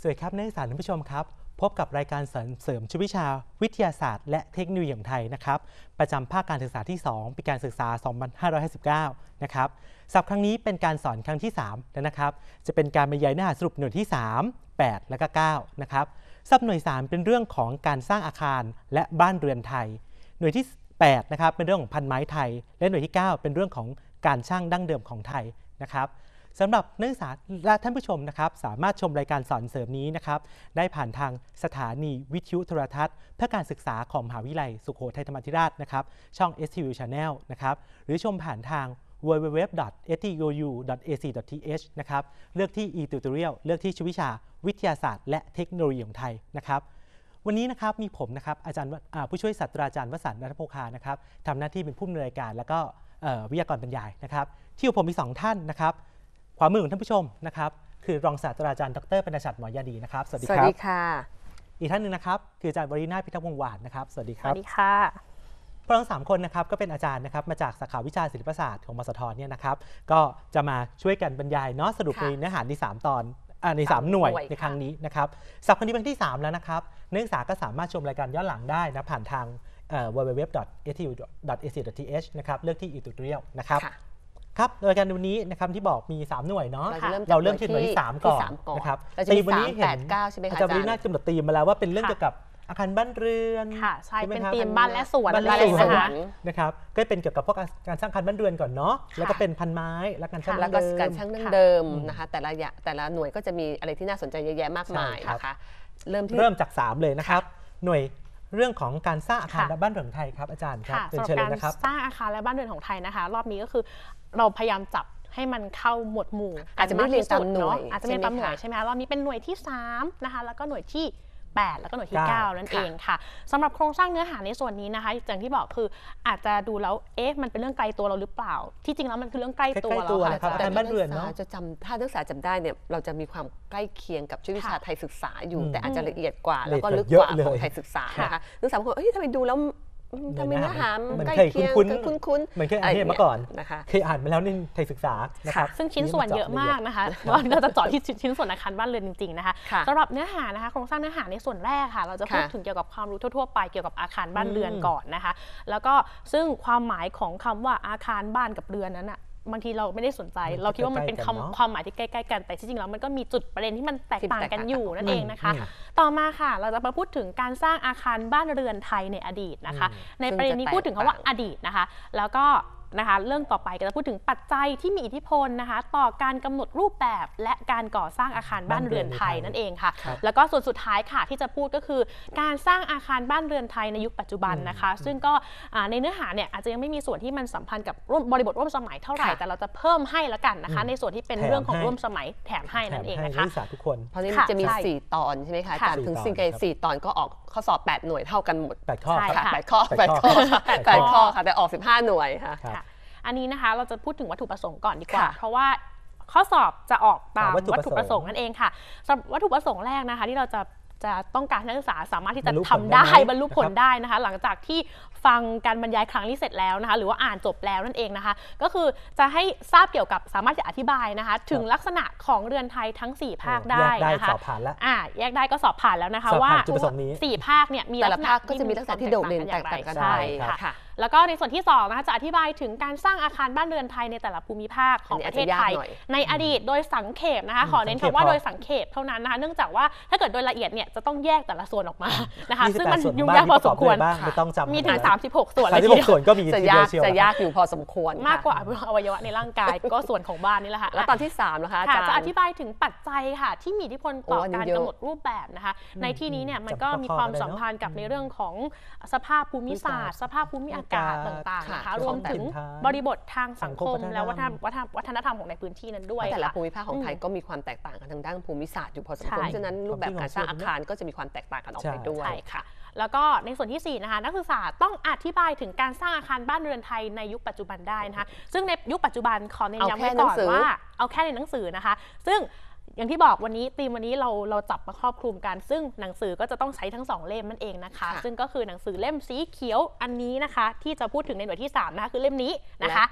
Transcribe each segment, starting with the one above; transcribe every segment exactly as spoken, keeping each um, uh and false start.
วัสดีครับนักศึกษาท่านผู้ชมครับพบกับรายการสอนเสริมชีววิชาวิทยาศาสตร์และเทคโนโลยีของไทยนะครับประจำภาคการศึกษาที่สองปีการศึกษาสองพันห้าร้อยห้าสิบเก้านะครับศัพท์ครั้งนี้เป็นการสอนครั้งที่สามแล้วนะครับจะเป็นการบรรยายเนื้อหาสรุปหน่วยที่สาม แปดและก็เก้านะครับศัพท์หน่วยสามเป็นเรื่องของการสร้างอาคารและบ้านเรือนไทยหน่วยที่แปดนะครับเป็นเรื่องของพันไม้ไทยและหน่วยที่เก้าเป็นเรื่องของการช่างดั้งเดิมของไทยนะครับสำหรับนักศึกษาและท่านผู้ชมนะครับสามารถชมรายการสอนเสริมนี้นะครับได้ผ่านทางสถานีวิทยุโทรทัศน์เพื่อการศึกษาของมหาวิทยาลัยสุโขทัยธรรมาธิราชนะครับช่อง เอส ที ยู Channel นะครับหรือชมผ่านทาง ดับเบิลยู ดับเบิลยู ดับเบิลยู ดอท เอส ที ยู ยู ดอท เอ ซี ดอท ที เอช นะครับเลือกที่ e-tutorial เลือกที่ชีววิชาวิทยาศาสตร์และเทคโนโลยีของไทยนะครับวันนี้นะครับมีผมนะครับอาจารย์ผู้ช่วยศาสตราจารย์วสันต์ ณัฐโภคานะครับทำหน้าที่เป็นผู้ดำเนินรายการและก็วิทยากรบรรยายนะครับที่ผมมีสองท่านนะครับขวามือของท่านผู้ชมนะครับคือรองศาสตราจารย์ดร.ปณชัดหมอยาดีนะครับสวัสดีครับสวัสดีค่ะอีกท่านหนึ่งนะครับคืออาจารย์วรีนาถพิทักษ์วงศ์หวานนะครับสวัสดีครับสวัสดีค่ะพวกเราสามคนนะครับก็เป็นอาจารย์นะครับมาจากสาขาวิชาศิลปศาสตร์ของมสทเนี่ยนะครับก็จะมาช่วยกันบรรยายเนาะสรุปในเนื้อหาในสามตอนในสามหน่วยในครั้งนี้นะครับสัปดาห์นี้เป็นที่สามแล้วนะครับนักศึกษาก็สามารถชมรายการย้อนหลังได้นะผ่านทาง ดับเบิลยู ดับเบิลยู ดับเบิลยู ดอท เอส ที ยู ดอท เอ ซี ดอท ที เอช นะครับเลือกที่ e-tutorial นะครับครับรายการวันนี้นะครับที่บอกมีสามหน่วยเนาะเราเริ่มที่หน่วยที่สามก่อนนะครับตีวันนี้เห็นอาจารย์วรีนาถกำหนดตีมมาแล้วว่าเป็นเรื่องเกี่ยวกับอาคารบ้านเรือนค่ะใช่เป็นธีมบ้านและสวนบ้านและสวนนะครับก็เป็นเกี่ยวกับพวกการสร้างอาคารบ้านเรือนก่อนเนาะแล้วก็เป็นพันไม้และการช่างแล้วก็การช่างดั้งเดิมนะคะแต่ละอย่างแต่ละหน่วยก็จะมีอะไรที่น่าสนใจเยอะแยะมากมายนะคะเริ่มเริ่มจากสามเลยนะครับหน่วยเรื่องของการสร้างอาคารและบ้านเรือนของไทยครับอาจารย์ครับเป็นเชิญเลยนะครับสร้างอาคารและบ้านเรือนของไทยนะคะรอบนี้ก็คือเราพยายามจับให้มันเข้าหมวดหมู่อาจจะไม่เรียนตามหน่วยอาจจะเป็นตามหน่วยใช่ไหมรอบนี้เป็นหน่วยที่สามนะคะแล้วก็หน่วยที่แปดแล้วก็หน่วยที่เก้านั่นเองค่ะสำหรับโครงสร้างเนื้อหาในส่วนนี้นะคะอย่างที่บอกคืออาจจะดูแล้วเอ๊ะมันเป็นเรื่องไกลตัวเราหรือเปล่าที่จริงแล้วมันคือเรื่องใกล้ตัวเราค่ะแต่บ้านเรือนเนาะจะจำถ้านักศึกษาจำได้เนี่ยเราจะมีความใกล้เคียงกับชีววิชาไทยศึกษาอยู่แต่อาจจะละเอียดกว่าแล้วก็ลึกกว่าของไทยศึกษานะคะนักศึกษาบางคนเฮ้ยทำไมดูแล้วทำไมเนื้อหาใกล้เคียงคุ้นๆเหมือนเคยอ่านมาก่อนนะคะเคยอ่านมาแล้วในไทยศึกษานะครับซึ่งชิ้นส่วนเยอะมากนะคะเราจะเจาะที่ชิ้นส่วนอาคารบ้านเรือนจริงๆนะคะสำหรับเนื้อหานะคะโครงสร้างเนื้อหาในส่วนแรกค่ะเราจะพูดถึงเกี่ยวกับความรู้ทั่วๆไปเกี่ยวกับอาคารบ้านเรือนก่อนนะคะแล้วก็ซึ่งความหมายของคำว่าอาคารบ้านกับเรือนนั้นอะบางทีเราไม่ได้สนใจเราคิดว่ามันเป็นความหมายที่ใกล้ๆกันแต่จริงๆแล้วมันก็มีจุดประเด็นที่มันแตกต่างกันอยู่นั่นเองนะคะต่อมาค่ะเราจะมาพูดถึงการสร้างอาคารบ้านเรือนไทยในอดีตนะคะในประเด็นนี้พูดถึงคำว่าอดีตนะคะแล้วก็นะคะเรื่องต่อไปก็จะพูดถึงปัจจัยที่มีอิทธิพลนะคะต่อการกำหนดรูปแบบและการก่อสร้างอาคารบ้านเรือนไทยนั่นเองค่ะแล้วก็ส่วนสุดท้ายค่ะที่จะพูดก็คือการสร้างอาคารบ้านเรือนไทยในยุคปัจจุบันนะคะซึ่งก็ในเนื้อหาเนี่ยอาจจะยังไม่มีส่วนที่มันสัมพันธ์กับบริบทร่วมสมัยเท่าไหร่แต่เราจะเพิ่มให้ละกันนะคะในส่วนที่เป็นเรื่องของร่วมสมัยแถมให้นั่นเองนะคะทุกคนเพราะนี่จะมีสี่ตอนใช่ไหมคะอาจารย์ถึงสิ่งใดสี่ตอนก็ออกข้อสอบแปดหน่วยเท่ากันหมดแปดข้อค่ะแปดข้อแปดข้อแปดข้อค่ะแต่ออกสิบห้าหน่วยค่ะอันนี้นะคะเราจะพูดถึงวัตถุประสงค์ก่อนดีกว่าเพราะว่าข้อสอบจะออกตามวัตถุประสงค์นั่นเองค่ะสำหรับวัตถุประสงค์แรกนะคะที่เราจะจะต้องการนักศึกษาสามารถที่จะทำได้บรรลุผลได้นะคะหลังจากที่ฟังการบรรยายครั้งนี้เสร็จแล้วนะคะหรือว่าอ่านจบแล้วนั่นเองนะคะก็คือจะให้ทราบเกี่ยวกับสามารถจะอธิบายนะคะถึงลักษณะของเรือนไทยทั้งสี่ภาคได้นะคะสอบผ่านแล้วอ่าแยกได้ก็สอบผ่านแล้วนะคะว่าสี่ภาคเนี่ยมีแต่ละภาคก็จะมีลักษณะที่โดดเด่นแตกต่างกันไปค่ะแล้วก็ในส่วนที่สองนะคะจะอธิบายถึงการสร้างอาคารบ้านเรือนไทยในแต่ละภูมิภาคของประเทศไทยในอดีตโดยสังเขปนะคะขอเน้นคำว่าโดยสังเขปเท่านั้นนะคะเนื่องจากว่าถ้าเกิดโดยละเอียดเนี่ยจะต้องแยกแต่ละส่วนออกมานะคะซึ่งมันยุ่งยากพอสมควรมีถึงสามสิบหกส่วนสามสิบหกส่วนก็มีจะยากจะยากอยู่พอสมควรมากกว่าอวัยวะในร่างกายก็ส่วนของบ้านนี่แหละค่ะแล้วตอนที่สามนะคะอาจารย์จะอธิบายถึงปัจจัยค่ะที่มีอิทธิพลต่อการกำหนดรูปแบบนะคะในที่นี้เนี่ยมันก็มีความสัมพันธ์กับในเรื่องของสภาพภูมิศาสตร์สภาพภูมิอากาศต่างๆนะคะรวมถึงบริบททางสังคมและวัฒนธรรมของในพื้นที่นั้นด้วยแต่ละภูมิภาคของไทยก็มีความแตกต่างกันทางด้านภูมิศาสตร์อยู่พอสมควรฉะนั้นรูปแบบการสร้างอาคารก็จะมีความแตกต่างกันออกไปด้วยค่ะแล้วก็ในส่วนที่สี่นะคะนักศึกษาต้องอธิบายถึงการสร้างอาคารบ้านเรือนไทยในยุคปัจจุบันได้นะคะซึ่งในยุคปัจจุบันขอเน้นย้ำไว้ก่อนว่าเอาแค่ในหนังสือนะคะซึ่งอย่างที่บอกวันนี้ธีมวันนี้เราเราจับมาครอบคลุมกันซึ่งหนังสือก็จะต้องใช้ทั้งสองเล่มนั่นเองนะคะซึ่งก็คือหนังสือเล่มสีเขียวอันนี้นะคะที่จะพูดถึงในหน่วยที่สามนะคะคือเล่มนี้นะคะ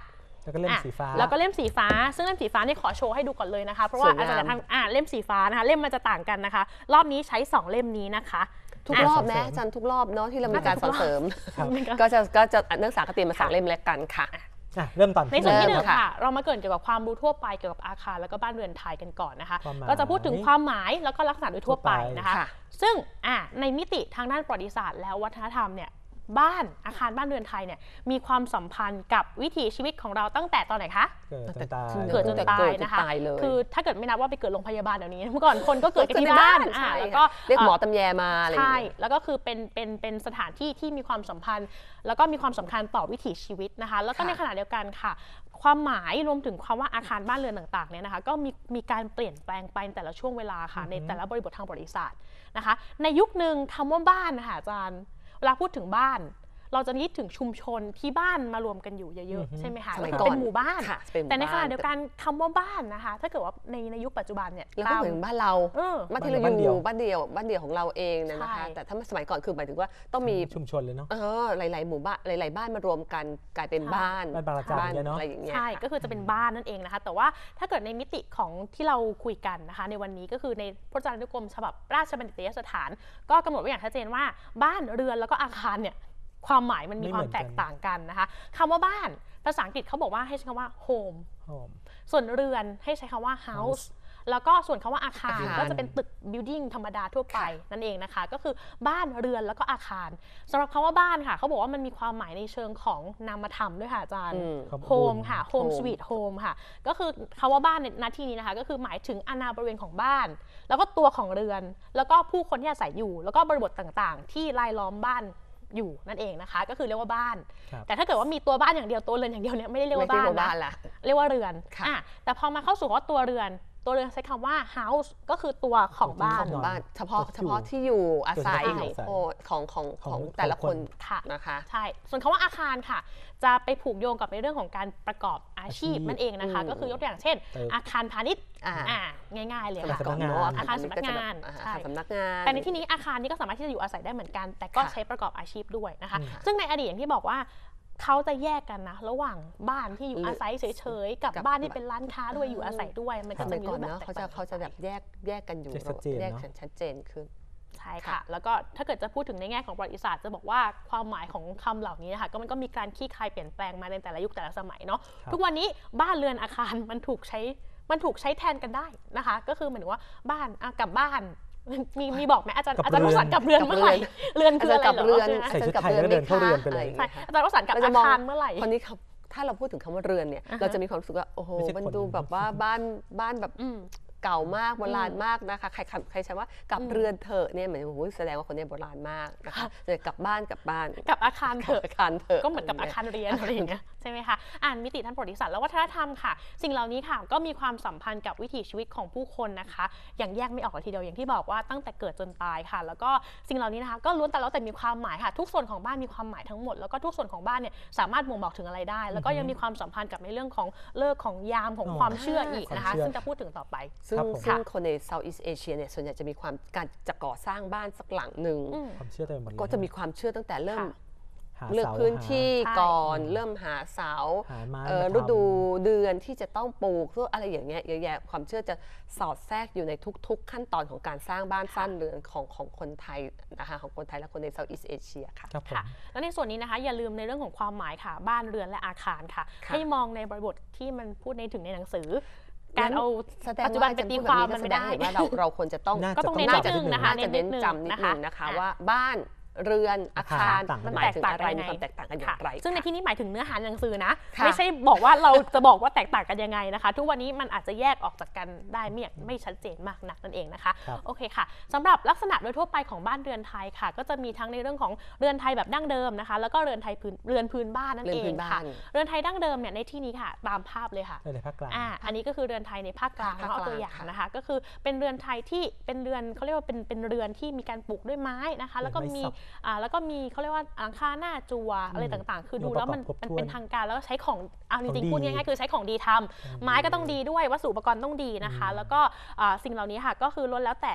แล้วก็เล่มสีฟ้าแล้วก็เล่มสีฟ้าซึ่งเล่มสีฟ้านี่ขอโชว์ให้ดูก่อนเลยนะคะเพราะว่าอาจารย์จะทำอ่าเล่มสีฟ้านะคะเล่มมันจะต่างกันนะคะรอบนี้ใช้สองเล่มนี้นะคะทุกรอบนะอาจารย์ทุกรอบเนาะที่เรามีการสอนเสริมก็จะก็จะนักศึกษาก็เตรียมมาสองเล่มแล้วกันค่ะเริ่มตอนในส่วนที่หนึ่งค่ะเรามาเกริ่นเกี่ยวกับความรู้ทั่วไปเกี่ยวกับอาคารแล้วก็บ้านเรือนไทยกันก่อนนะคะก็จะพูดถึงความหมายแล้วก็ลักษณะโดยทั่วไปนะคะซึ่งในมิติทางด้านประวัติศาสตร์แล้ววัฒนธรรมเนี่ยบ้านอาคารบ้านเรือนไทยเนี่ยมีความสัมพันธ์กับวิถีชีวิตของเราตั้งแต่ตอนไหนคะเกิดจนตายเกิดจนตายนะคะคือถ้าเกิดไม่นับว่าไปเกิดโรงพยาบาลเดี๋ยวนี้เมื่อก่อนคนก็เกิดกันที่บ้านแล้วก็เรียกหมอตำแยมาอะไรใช่แล้วก็คือเป็นเป็นเป็นสถานที่ที่มีความสัมพันธ์แล้วก็มีความสำคัญต่อวิถีชีวิตนะคะแล้วก็ในขณะเดียวกันค่ะความหมายรวมถึงความว่าอาคารบ้านเรือนต่างๆเนี่ยนะคะก็มีมีการเปลี่ยนแปลงไปในแต่ละช่วงเวลาค่ะในแต่ละบริบททางประวัติศาสตร์นะคะในยุคหนึ่งคำว่าบ้านนะคะอาจารย์เวลาพูดถึงบ้านเราจะนึกถึงชุมชนที่บ้านมารวมกันอยู่เยอะๆใช่ไหมคะเป็นหมู่บ้านแต่ในขณะเดียวกันคำว่าบ้านนะคะถ้าเกิดว่าในในยุคปัจจุบันเนี่ยแล้วก็เหมือนบ้านเราบ้านที่เราอยู่บ้านเดียวบ้านเดียวของเราเองนะคะแต่ถ้าสมัยก่อนคือหมายถึงว่าต้องมีชุมชนเลยเนาะเออหลายๆหมู่บ้านหลายๆบ้านมารวมกันกลายเป็นบ้านบ้านประจำเนาะอะไรอย่างเงี้ยใช่ก็คือจะเป็นบ้านนั่นเองนะคะแต่ว่าถ้าเกิดในมิติของที่เราคุยกันนะคะในวันนี้ก็คือในพจนานุกรมฉบับราชบัณฑิตยสถานก็กำหนดไว้อย่างชัดเจนว่าบ้านเรือนแล้วก็อาคารเนี่ยความหมายมันมีความแตกต่างกันนะคะคำว่าบ้านภาษาอังกฤษเขาบอกว่าให้ใช้คำว่า home ส่วนเรือนให้ใช้คำว่า house แล้วก็ส่วนคำว่าอาคารก็จะเป็นตึก building ธรรมดาทั่วไปนั่นเองนะคะก็คือบ้านเรือนแล้วก็อาคารสำหรับคำว่าบ้านค่ะเขาบอกว่ามันมีความหมายในเชิงของนามธรรมด้วยค่ะอาจารย์ home ค่ะ home sweet home ค่ะก็คือคำว่าบ้านในณที่นี้นะคะก็คือหมายถึงอาณาบริเวณของบ้านแล้วก็ตัวของเรือนแล้วก็ผู้คนที่อาศัยอยู่แล้วก็บริบทต่างๆที่รายล้อมบ้านอยู่นั่นเองนะคะก็คือเรียกว่าบ้านแต่ถ้าเกิดว่ามีตัวบ้านอย่างเดียวตัวเรือนอย่างเดียวเนี่ยไม่ได้เรียกว่าบ้านนะเรียกว่าเรือนอ่ะแต่พอมาเข้าสู่ว่าตัวเรือนตัวเรือนใช้คำว่า house ก็คือตัวของบ้านของบ้านเฉพาะเฉพาะที่อยู่อาศัยของของของแต่ละคนนะคะใช่ส่วนคำว่าอาคารค่ะจะไปผูกโยงกับในเรื่องของการประกอบอาชีพนั่นเองนะคะก็คือยกตัวอย่างเช่นอาคารพาณิชย์อ่าง่ายๆเลยค่ะอาคารสำนักงานใช่สำนักงานแต่ในที่นี้อาคารนี้ก็สามารถที่จะอยู่อาศัยได้เหมือนกันแต่ก็ใช้ประกอบอาชีพด้วยนะคะซึ่งในอดีตอย่างที่บอกว่าเขาจะแยกกันนะระหว่างบ้านที่อยู่อาศัยเฉยๆกับบ้านที่เป็นร้านค้าด้วยอยู่อาศัยด้วยมันก็จะมีรูปแบบเขาจะเขาจะแบบแยกแยกกันอยู่แยกชัดเจนขึ้นใช่ค่ะแล้วก็ถ้าเกิดจะพูดถึงในแง่ของประวัติศาสตร์จะบอกว่าความหมายของคำเหล่านี้นะคะก็มันก็มีการคลี่คลายเปลี่ยนแปลงมาในแต่ละยุคแต่ละสมัยเนาะทุกวันนี้บ้านเรือนอาคารมันถูกใช้มันถูกใช้แทนกันได้นะคะก็คือเหมือนว่าบ้านกับบ้านมีมีบอกไหมอาจารย์อาจารย์วสันต์กับเรือนเมื่อไหร่เรือนคืออะไรเหรอใส่ชุดไทยแล้วเดินเข้าเรือนไปเลยใช่อาจารย์วสันต์กับอาคารเมื่อไหร่คนนี้ครับถ้าเราพูดถึงคำว่าเรือนเนี่ยเราจะมีความรู้สึกว่าโอ้โหมันดูแบบว่าบ้านบ้านแบบเก่ามากโบราณมากนะคะใครใครใช้ว่ากับเรือนเถอะเนี่ยเหมือนโอ้โหแสดงว่าคนนี้โบราณมากนะคะเลยกลับบ้านกลับบ้านกับอาคารเถอะอาคารเถอะก็เหมือนกับอาคารเรียนอะไรอย่างเงี้ยใช่ไหมคะอ่านมิติทางประวัติศาสตร์และวัฒนธรรมค่ะสิ่งเหล่านี้ค่ะก็มีความสัมพันธ์กับวิถีชีวิตของผู้คนนะคะอย่างแยกไม่ออกทีเดียวอย่างที่บอกว่าตั้งแต่เกิดจนตายค่ะแล้วก็สิ่งเหล่านี้นะคะก็ล้วนแต่แล้วแต่มีความหมายค่ะทุกส่วนของบ้านมีความหมายทั้งหมดแล้วก็ทุกส่วนของบ้านเนี่ยสามารถบ่งบอกถึงอะไรได้แล้วก็ยังมีความสัมพันธ์กับในเรื่องของเลิกของยามของความเชื่ออีกนะคะซึ่งจะพูดถึงต่อไปซึ่งซึ่งคนใน Southeast Asia เนี่ยส่วนใหญ่จะมีความการจะก่อสร้างบ้านสักหลังหนึ่งความเชื่อเต็มหมดเลยก็จะมีความเชื่อตั้งแต่เริ่มเลือกพื้นที่ก่อนเริ่มหาเสาฤดูเดือนที่จะต้องปลูกเพื่ออะไรอย่างเงี้ยเยอะแยะความเชื่อจะสอดแทรกอยู่ในทุกๆขั้นตอนของการสร้างบ้านสร้างเรือนของของคนไทยนะคะของคนไทยและคนใน Southeast Asia ค่ะแล้วในส่วนนี้นะคะอย่าลืมในเรื่องของความหมายค่ะบ้านเรือนและอาคารค่ะให้มองในบริบทที่มันพูดในถึงในหนังสือการเอาปัจจุบันเป็นตีความมันไม่ได้ว่าเราเราควรจะต้องก็ต้องเน้นนิดนึงนะคะเน้นจำนิดนึงนะคะว่าบ้านเรือนอาคารมันหมายถึงอะไรมีความแตกต่างกันอย่างไรซึ่งในที่นี้หมายถึงเนื้อหาหนังสือนะไม่ใช่บอกว่าเราจะบอกว่าแตกต่างกันยังไงนะคะทุกวันนี้มันอาจจะแยกออกจากกันได้ไม่ไม่ชัดเจนมากนักนั่นเองนะคะโอเคค่ะสำหรับลักษณะโดยทั่วไปของบ้านเรือนไทยค่ะก็จะมีทั้งในเรื่องของเรือนไทยแบบดั้งเดิมนะคะแล้วก็เรือนไทยพื้นเรือนพื้นบ้านนั่นเองค่ะเรือนไทยดั้งเดิมเนี่ยในที่นี้ค่ะตามภาพเลยค่ะในภาคกลางอ่าอันนี้ก็คือเรือนไทยในภาคกลางเอาตัวอย่างนะคะก็คือเป็นเรือนไทยที่เป็นเรือนเขาเรียกว่าเป็นเป็นเรือนที่มีการปลูกด้วยไม้นะคะแล้วก็มีอ่าแล้วก็มีเขาเรียกว่าหลังคาหน้าจั่วอะไรต่างๆคือดูแล้วมันมันเป็นทางการแล้วใช้ของเอาจริงๆพูดง่ายๆคือใช้ของดีทำไม้ก็ต้องดีด้วยวัสดุอุปกรณ์ต้องดีนะคะแล้วก็สิ่งเหล่านี้ค่ะก็คือล้วนแล้วแต่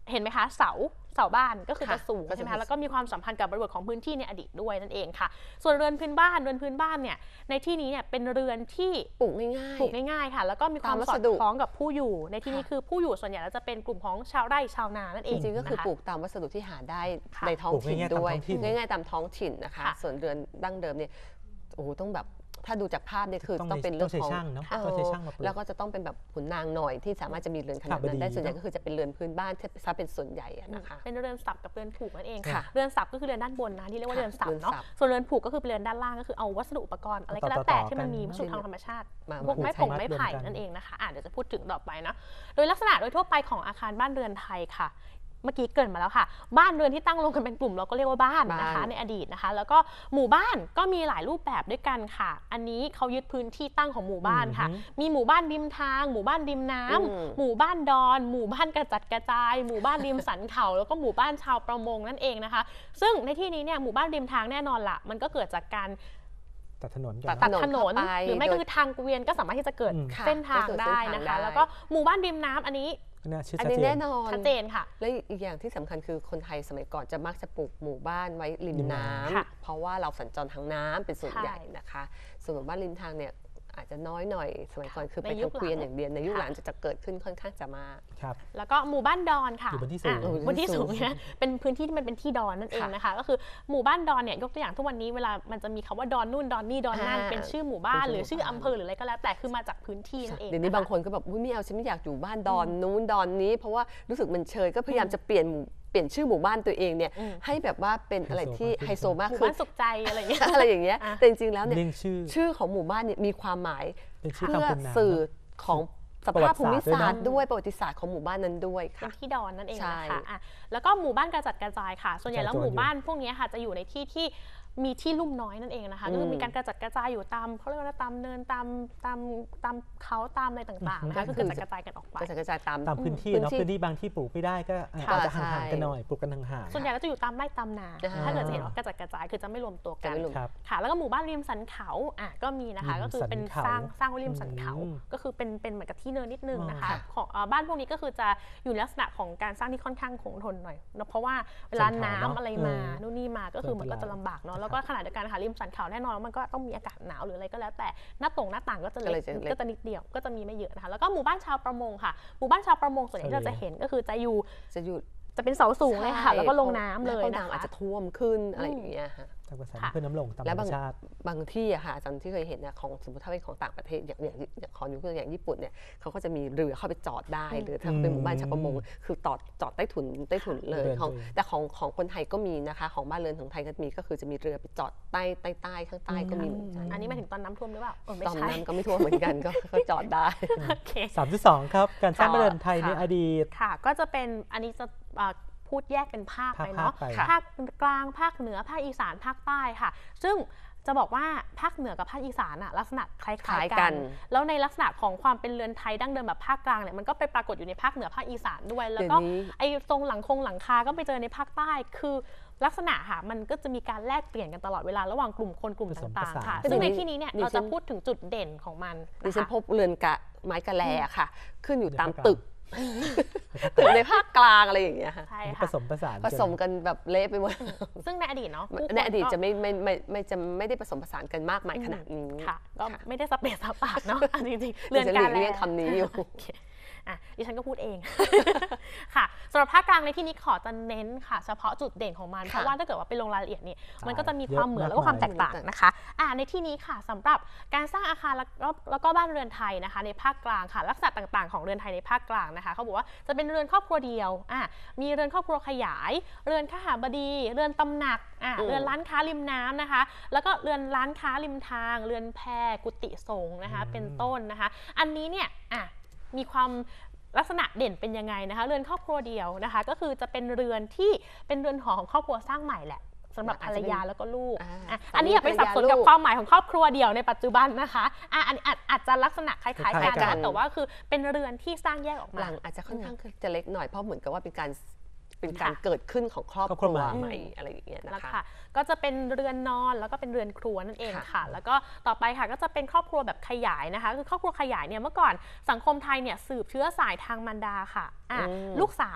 เห็นไหมคะเสาเสาบ้านก็คือจะสูงใช่ไหมคะแล้วก็มีความสัมพันธ์กับบริบทของพื้นที่ในอดีตด้วยนั่นเองค่ะส่วนเรือนพื้นบ้านเรือนพื้นบ้านเนี่ยในที่นี้เนี่ยเป็นเรือนที่ปลูกง่ายๆปลูกง่ายๆค่ะแล้วก็มีความสอดคล้องกับผู้อยู่ในที่นี้คือผู้อยู่ส่วนใหญ่แล้วจะเป็นกลุ่มของชาวไร่ชาวนานั่นเองจริงๆก็คือปลูกตามวัสดุที่หาได้ในท้องถิ่นด้วยง่ายๆตามท้องถิ่นนะคะส่วนเรือนดั้งเดิมเนี่ยโอ้โหต้องแบบถ้าดูจากภาพเนี่ยคือต้องเป็นเรื่องของแล้วก็จะต้องเป็นแบบขุนนางหน่อยที่สามารถจะมีเรือนขนาดนั้นได้ส่วนใหญ่ก็คือจะเป็นเรือนพื้นบ้านถ้าเป็นส่วนใหญ่นะคะเป็นเรือนสับกับเรือนผูกนั่นเองค่ะเรือนสับก็คือเรือนด้านบนนะที่เรียกว่าเรือนสับเนาะส่วนเรือนผูกก็คือเป็นเรือนด้านล่างก็คือเอาวัสดุอุปกรณ์อะไรก็แล้วแต่ที่มันมีวัสดุทางธรรมชาติพวกไม้ผงไม้ไผ่นั่นเองนะคะอ่ะเดี๋ยวจะพูดถึงต่อไปนะโดยลักษณะโดยทั่วไปของอาคารบ้านเรือนไทยค่ะเมื่อกี้เกิดมาแล้วค่ะบ้านเรือนที่ตั้งลงกันเป็นกลุ่มเราก็เรียกว่าบ้านนะคะในอดีตนะคะแล้วก็หมู่บ้านก็มีหลายรูปแบบด้วยกันค่ะอันนี้เขายึดพื้นที่ตั้งของหมู่บ้านค่ะมีหมู่บ้านริมทางหมู่บ้านริมน้ำหมู่บ้านดอนหมู่บ้านกระจัดกระจายหมู่บ้านริมสันเขาแล้วก็หมู่บ้านชาวประมงนั่นเองนะคะซึ่งในที่นี้เนี่ยหมู่บ้านริมทางแน่นอนละมันก็เกิดจากการตัดถนนตัดถนนหรือไม่ก็คือทางเกวียนก็สามารถที่จะเกิดเส้นทางได้นะคะแล้วก็หมู่บ้านริมน้ำอันนี้อันนี้แน่นอนชัดเจนค่ะและอีกอย่างที่สำคัญคือคนไทยสมัยก่อนจะมักจะปลูกหมู่บ้านไว้ริมน้ำเพราะว่าเราสัญจรทางน้ำเป็นส่วนใหญ่นะคะส่วนหมู่บ้านริมทางเนี่ยอาจจะน้อยหน่อยสมัยก่อนคือไปทางเกวียนอย่างเดียวในยุคหลังจะเกิดขึ้นค่อนข้างจะมากแล้วก็หมู่บ้านดอนค่ะบนที่สูงบนที่สูงเนี่ยเป็นพื้นที่ที่มันเป็นที่ดอนนั่นเองนะคะก็คือหมู่บ้านดอนเนี่ยยกตัวอย่างทุกวันนี้เวลามันจะมีคำว่าดอนนู่นดอนนี่ดอนนั่นเป็นชื่อหมู่บ้านหรือชื่ออำเภอหรืออะไรก็แล้วแต่คือมาจากพื้นที่นั่นเองเดี๋ยวนี้บางคนก็แบบอุ้ยไม่เอาฉันไม่อยากอยู่บ้านดอนนู้นดอนนี้เพราะว่ารู้สึกมันเชยก็พยายามจะเปลี่ยนเปลี่ยนชื่อหมู่บ้านตัวเองเนี่ยให้แบบว่าเป็นอะไรที่ไฮโซมากขึ้นหมู่บ้านสุขใจอะไรอย่างเงี้ยอะไรอย่างเงี้ยแต่จริงๆแล้วเนี่ยชื่อของหมู่บ้านเนี่ยมีความหมายเพื่อสื่อของสภาพภูมิศาสตร์ด้วยประวัติศาสตร์ของหมู่บ้านนั้นด้วยค่ะที่ดอนนั่นเองนะคะแล้วก็หมู่บ้านกระจัดกระจายค่ะส่วนใหญ่แล้วหมู่บ้านพวกนี้ค่ะจะอยู่ในที่ที่มีที่ลุ่มน้อยนั่นเองนะคะก็คือมีการกระจัดกระจายอยู่ตามเขาเรียกว่าตามเนินตามตามตามเขาตามอะไรต่างๆนะคะก็คือกระจัดกระจายกันออกไปกระจัดกระจายตามตามพื้นที่เนาะพื้นที่บางที่ปลูกไม่ได้ก็อาจจะห่างๆกันหน่อยปลูกกันห่างๆส่วนใหญ่เราจะอยู่ตามไร่ตามนาถ้าเกิดจะเห็นว่ากระจัดกระจายคือจะไม่รวมตัวกันค่ะแล้วก็หมู่บ้านริมสันเขาอ่ะก็มีนะคะก็คือเป็นสร้างสร้างไว้ริมสันเขาก็คือเป็นเป็นเหมือนกับที่เนินนิดนึงนะคะของบ้านพวกนี้ก็คือจะอยู่ในลักษณะของการสร้างที่ค่อนข้างคงทนหน่อยเพราะว่าเวลาน้ำอะไรมานู่นนี่มาก็คือมันก็จะลำบากเนาะแล้วก็ขณะเดียวกันค่ะริมสันเขาแน่นอนมันก็ต้องมีอากาศหนาวหรืออะไรก็แล้วแต่หน้าตรงหน้าต่างก็จะเล็กก็จะนิดเดียวก็จะมีไม่เยอะนะคะแล้วก็หมู่บ้านชาวประมงค่ะหมู่บ้านชาวประมงส่วนใหญ่ที่เราจะเห็นก็คือจะอยู่จะอยู่จะเป็นเสาสูงเลยค่ะแล้วก็ลงน้ำเลยนะคะอาจจะท่วมขึ้นอะไรอย่างเงี้ยค่ะตามกระแสเพื่อน้ำลงตามธรรมชาติบางที่อะค่ะอาจารย์ที่เคยเห็นนะของสมมติถ้าเป็นของต่างประเทศอย่างอย่างของยุคอย่างญี่ปุ่นเนี่ยเขาก็จะมีเรือเข้าไปจอดได้หรือถ้าเป็นหมู่บ้านชาวประมงคือจอดจอดใต้ถุนใต้ถุนเลยของแต่ของของคนไทยก็มีนะคะของบ้านเรือนของไทยก็มีก็คือจะมีเรือไปจอดใต้ใต้ใต้ข้างใต้ก็มีเหมือนกันอันนี้มาถึงตอนน้ำท่วมหรือเปล่าตอนน้ำก็ไม่ท่วมเหมือนกันก็จอดได้สามที่สองครับการสร้างบ้านเรือนไทยในอดีตค่ะก็จะเป็นอันนี้จะพูดแยกเป็นภาคไปเนาะภาคกลางภาคเหนือภาคอีสานภาคใต้ค่ะซึ่งจะบอกว่าภาคเหนือกับภาคอีสานอะลักษณะคล้ายๆกันแล้วในลักษณะของความเป็นเรือนไทยดั้งเดิมแบบภาคกลางเนี่ยมันก็ไปปรากฏอยู่ในภาคเหนือภาคอีสานด้วยแล้วก็ไอ้ตรงหลังคงหลังคาก็ไปเจอในภาคใต้คือลักษณะค่ะมันก็จะมีการแลกเปลี่ยนกันตลอดเวลาระหว่างกลุ่มคนกลุ่มต่างๆค่ะซึ่งในที่นี้เนี่ยเราจะพูดถึงจุดเด่นของมันดิฉันพบเรือนกะไม้กะแลค่ะขึ้นอยู่ตามตึกตึกในภาคกลางอะไรอย่างเงี้ยค่ะผสมผสานผสมกันแบบเละไปหมดซึ่งในอดีตเนาะในอดีตจะไม่ไม่ไม่ไม่จะไม่ได้ผสมผสานกันมากมายขนาดนี้ค่ะก็ไม่ได้สเปซสปากเนาะจริงๆเรือนการเรียกคำนี้อยู่อ่ะดิฉันก็พูดเองค่ะสำหรับภาคกลางในที่นี้ขอจะเน้นค่ะเฉพาะจุดเด่นของมันเพราะว่าถ้าเกิดว่าไปลงรายละเอียดนี่มันก็จะมีความเหมือนแล้วก็ความแตกต่างนะคะอ่ะในที่นี้ค่ะสำหรับการสร้างอาคารแล้วก็บ้านเรือนไทยนะคะในภาคกลางค่ะลักษณะต่างๆของเรือนไทยในภาคกลางนะคะเขาบอกว่าจะเป็นเรือนครอบครัวเดียวอ่ะมีเรือนครอบครัวขยายเรือนข้าบดีเรือนตำหนักอ่ะเรือนร้านค้าริมน้ำนะคะแล้วก็เรือนร้านค้าริมทางเรือนแพกุฏิสงฆ์นะคะเป็นต้นนะคะอันนี้เนี่ยอ่ะมีความลักษณะเด่นเป็นยังไงนะคะเรือนครอบครัวเดียวนะคะก็คือจะเป็นเรือนที่เป็นเรือนหอของครอบครัวสร้างใหม่แหละสำหรับภรรยาแล้วก็ลูกอันนี้อย่าไปสับสนกับความหมายของครอบครัวเดียวในปัจจุบันนะคะอ่ะอันนี้อาจจะลักษณะคล้ายๆกันแต่ว่าคือเป็นเรือนที่สร้างแยกออกมาหลังอาจจะค่อนข้างจะเล็กหน่อยเพราะเหมือนกับว่าเป็นการเป็นการเกิดขึ้นของครอบครัวใหม่อะไรอย่างเงี้ยนะคะก็จะเป็นเรือนนอนแล้วก็เป็นเรือนครัวนั่นเองค่ะแล้วก็ต่อไปค่ะก็จะเป็นครอบครัวแบบขยายนะคะคือครอบครัวขยายเนี่ยเมื่อก่อนสังคมไทยเนี่ยสืบเชื้อสายทางมารดาค่ะอ่ะลูกสาว